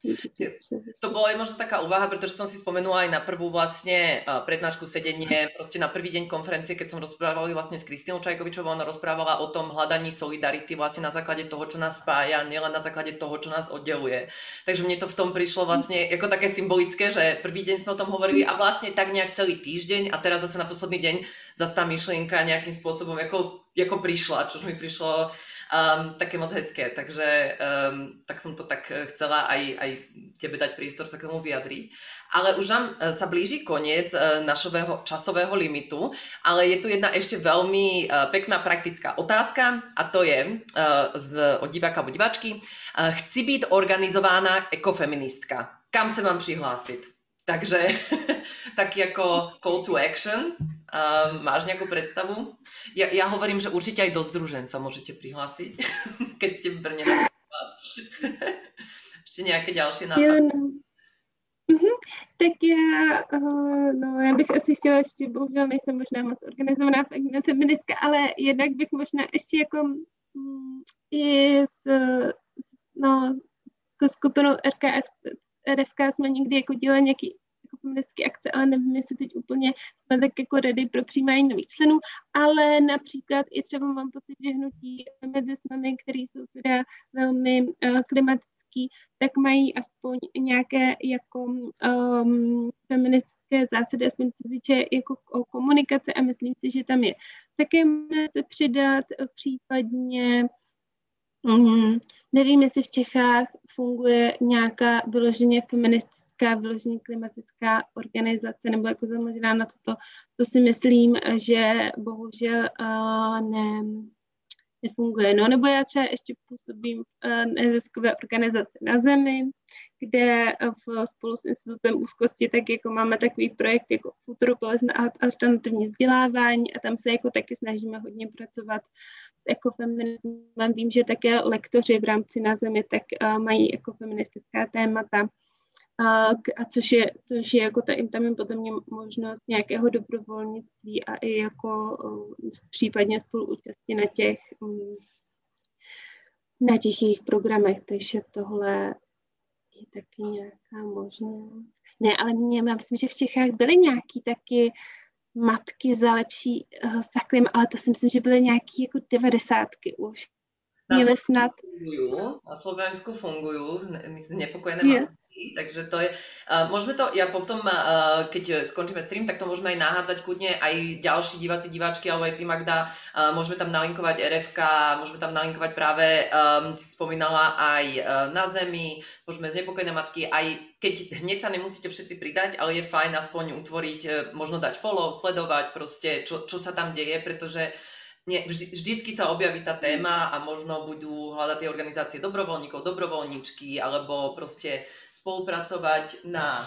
to bola aj možno taká úvaha, pretože som si spomenula aj na prvú vlastne prednášku sedenie, proste na prvý deň konferencie, keď som rozprávala vlastne s Kristínou Čajkovičovou, ona rozprávala o tom hľadaní solidarity vlastne na základe toho, čo nás spája, nielen na základe toho, čo nás oddeluje. Takže mne to v tom prišlo vlastne ako také symbolické, že prvý deň sme o tom hovorili a vlastne tak nejak celý týždeň a teraz zase na posledný deň zase tá myšlienka nejakým spôsobom ako, ako prišla, čož mi prišlo Um, také moc hezké, takže um, tak som to tak chcela aj, aj tebe dať priestor sa k tomu vyjadriť. Ale už nám uh, sa blíži koniec uh, našeho časového limitu, ale je tu jedna ešte veľmi uh, pekná praktická otázka a to je uh, z, od diváka alebo diváčky. Uh, chci byť organizovaná ekofeministka. Kam sa mám prihlásiť? Takže taký ako call to action. Um, máš nejakú predstavu? Ja, ja hovorím, že určite aj do združen sa môžete prihlásiť, keď ste v Brne napríklad. Ešte nejaké ďalšie nápady? Jo, no. Mhm. Tak já, uh, no, já bych asi chtěla ještě, bohužel nejsem možná moc organizovaná feministka, ale jednak bych možná ještě jako um, i s, s, no, s skupinou R K F, R F K jsme někdy jako dělali nějaký jako feministické akce, ale nevím, jestli teď úplně jsme tak jako ready pro přijímání nových členů, ale například i třeba mám pocit, že hnutí mezi snami, který jsou teda velmi uh, klimatický, tak mají aspoň nějaké jako um, feministické zásady, aspoň co se týče jako o komunikace a myslím si, že tam je. Také může se přidat případně um, nevím, jestli v Čechách funguje nějaká vyloženě feministická, vyloženě klimatická organizace, nebo jako zaměřená na toto. To si myslím, že bohužel uh, ne, nefunguje. No, nebo já třeba ještě působím v neziskové organizaci na Zemi, kde v, spolu s Institutem úzkosti tak jako máme takový projekt jako Futuropolis na alternativní vzdělávání a tam se jako taky snažíme hodně pracovat s ekofeminismem. Vím, že také lektoři v rámci Na Zemi tak uh, mají ekofeministická témata. A, a což je, což je jako ta, tam je potom možnost nějakého dobrovolnictví a i jako uh, případně spoluúčasti na těch, um, na těch jejich programech, takže tohle je taky nějaká možnost. Ne, ale mě, já myslím, že v Čechách byly nějaký taky matky za lepší uh, s takovým, ale to si myslím, že byly nějaký jako devadesátky už. Na Měli Slovensku snad... fungujú, na Slovensku fungujú znepokojené Je. matky, takže to je, uh, môžeme to, ja potom, uh, keď skončíme stream, tak to môžeme aj nahádzať kľudne aj ďalší diváci, diváčky, alebo aj ty, Magda, uh, môžeme tam nalinkovať er ef ká, môžeme tam nalinkovať práve, um, si spomínala aj uh, Na zemi, môžeme znepokojené matky, aj keď hneď sa nemusíte všetci pridať, ale je fajn aspoň utvoriť, uh, možno dať follow, sledovať proste, čo, čo sa tam deje, pretože Nie, vždy, vždycky sa objaví tá téma a možno budú hľadať tie organizácie dobrovoľníkov, dobrovoľníčky, alebo proste spolupracovať na...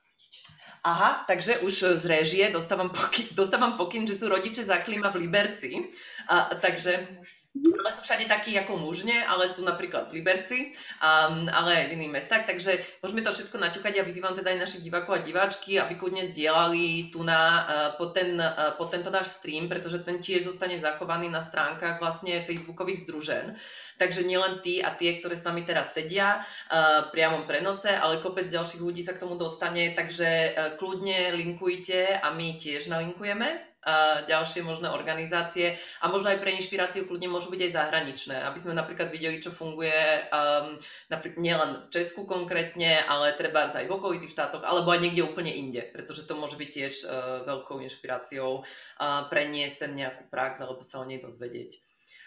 Aha, takže už z réžie dostávam pokyn, dostávam pokyn, že sú rodiče za klima v Liberci, a, takže... Ale sú všade takí ako mužne, ale sú napríklad v Liberci, um, ale aj v iných mestách, takže môžeme to všetko naťukať. Ja vyzývam teda aj našich divákov a diváčky, aby kľudne zdieľali tu na, uh, po, ten, uh, po tento náš stream, pretože ten tiež zostane zachovaný na stránkach vlastne facebookových združen. Takže nielen tí a tie, ktoré s nami teraz sedia uh, v priamom prenose, ale kopec ďalších ľudí sa k tomu dostane, takže uh, kľudne linkujte a my tiež nalinkujeme a ďalšie možné organizácie a možno aj pre inšpiráciu kľudne môžu byť aj zahraničné, aby sme napríklad videli, čo funguje um, napríklad nielen v Česku konkrétne, ale treba aj v okolitých štátoch, alebo aj niekde úplne inde, pretože to môže byť tiež uh, veľkou inšpiráciou uh, preniesť sem nejakú prax alebo sa o nej dozvedieť.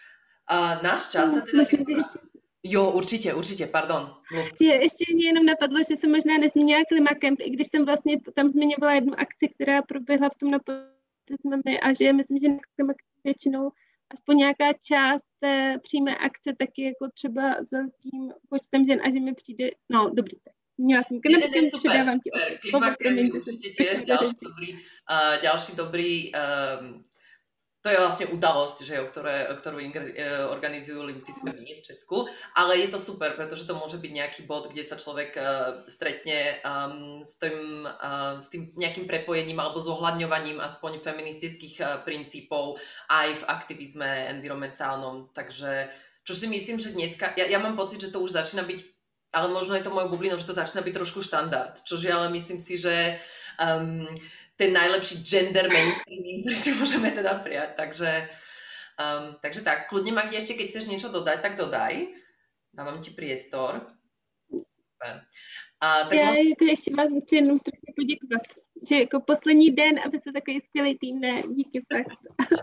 Uh, náš čas sa teda... Jo, určitě, určitě, pardon. Je, ještě mě jenom napadlo, že jsem možná nezmínila Klimakemp, i když jsem vlastně tam zmiňovala jednu akci, která proběhla v tom naposledy a že myslím, že většinou aspoň nějaká část té přímé akce taky jako třeba s velkým počtem žen a že mi přijde, no dobrý, tak. Měla jsem Klimakemp, ne, ne, super, super. Klimakemp je určitě tiež ďalší dobrý, uh, ďalší dobrý um, to je vlastne udalosť, že, o ktoré, ktorú organizujú Limity sme my v Česku, ale je to super, pretože to môže byť nejaký bod, kde sa človek uh, stretne um, s, tým, uh, s tým nejakým prepojením alebo zohľadňovaním aspoň feministických uh, princípov aj v aktivizme environmentálnom. Takže, čo si myslím, že dneska, ja, ja mám pocit, že to už začína byť, ale možno je to mojou bublinou, že to začína byť trošku štandard, čože ale myslím si, že um, ten najlepší gender mainstreaming, ktorý si môžeme teda prijať. Takže, um, takže tak, kľudne Magdi, ešte keď chceš niečo dodať, tak dodaj. Dávam ti priestor. Super. A, tak Já môžem... jako ještě vás chci jenom strašně poděkovat, že jako poslední den, aby se takový skvělý tým, ne, díky fakt.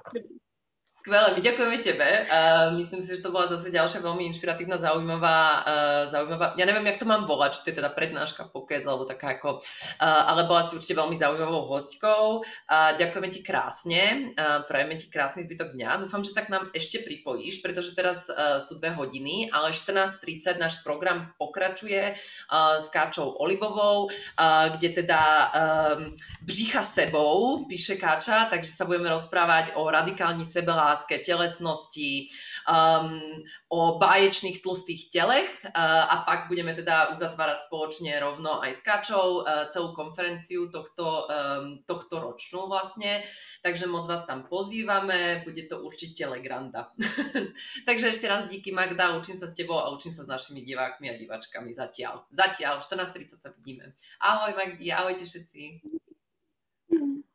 Skvelé, my ďakujeme tebe. Uh, myslím si, že to bola zase ďalšia veľmi inšpiratívna, zaujímavá, uh, zaujímavá, ja neviem, jak to mám volať, či to je teda prednáška, pokec, alebo taká ako, uh, ale bola si určite veľmi zaujímavou hostkou. Uh, ďakujeme ti krásne, uh, prajeme ti krásny zbytok dňa. Dúfam, že sa k nám ešte pripojíš, pretože teraz uh, sú dve hodiny, ale štrnásť tridsať náš program pokračuje uh, s Káčou Olivovou, uh, kde teda um, břicha sebou, píše Káča, takže sa budeme rozprávať o radikálni sebeláske, telesnosti, um, o báječných tlustých telech uh, a pak budeme teda uzatvárať spoločne rovno aj s Kačou uh, celú konferenciu tohto, um, tohto ročnú vlastne, takže moc vás tam pozývame, bude to určite legranda. Takže ešte raz díky Magda, učím sa s tebou a učím sa s našimi divákmi a diváčkami zatiaľ. Zatiaľ, štrnásť tridsať sa vidíme. Ahoj Magdi, ahojte všetci. Mm.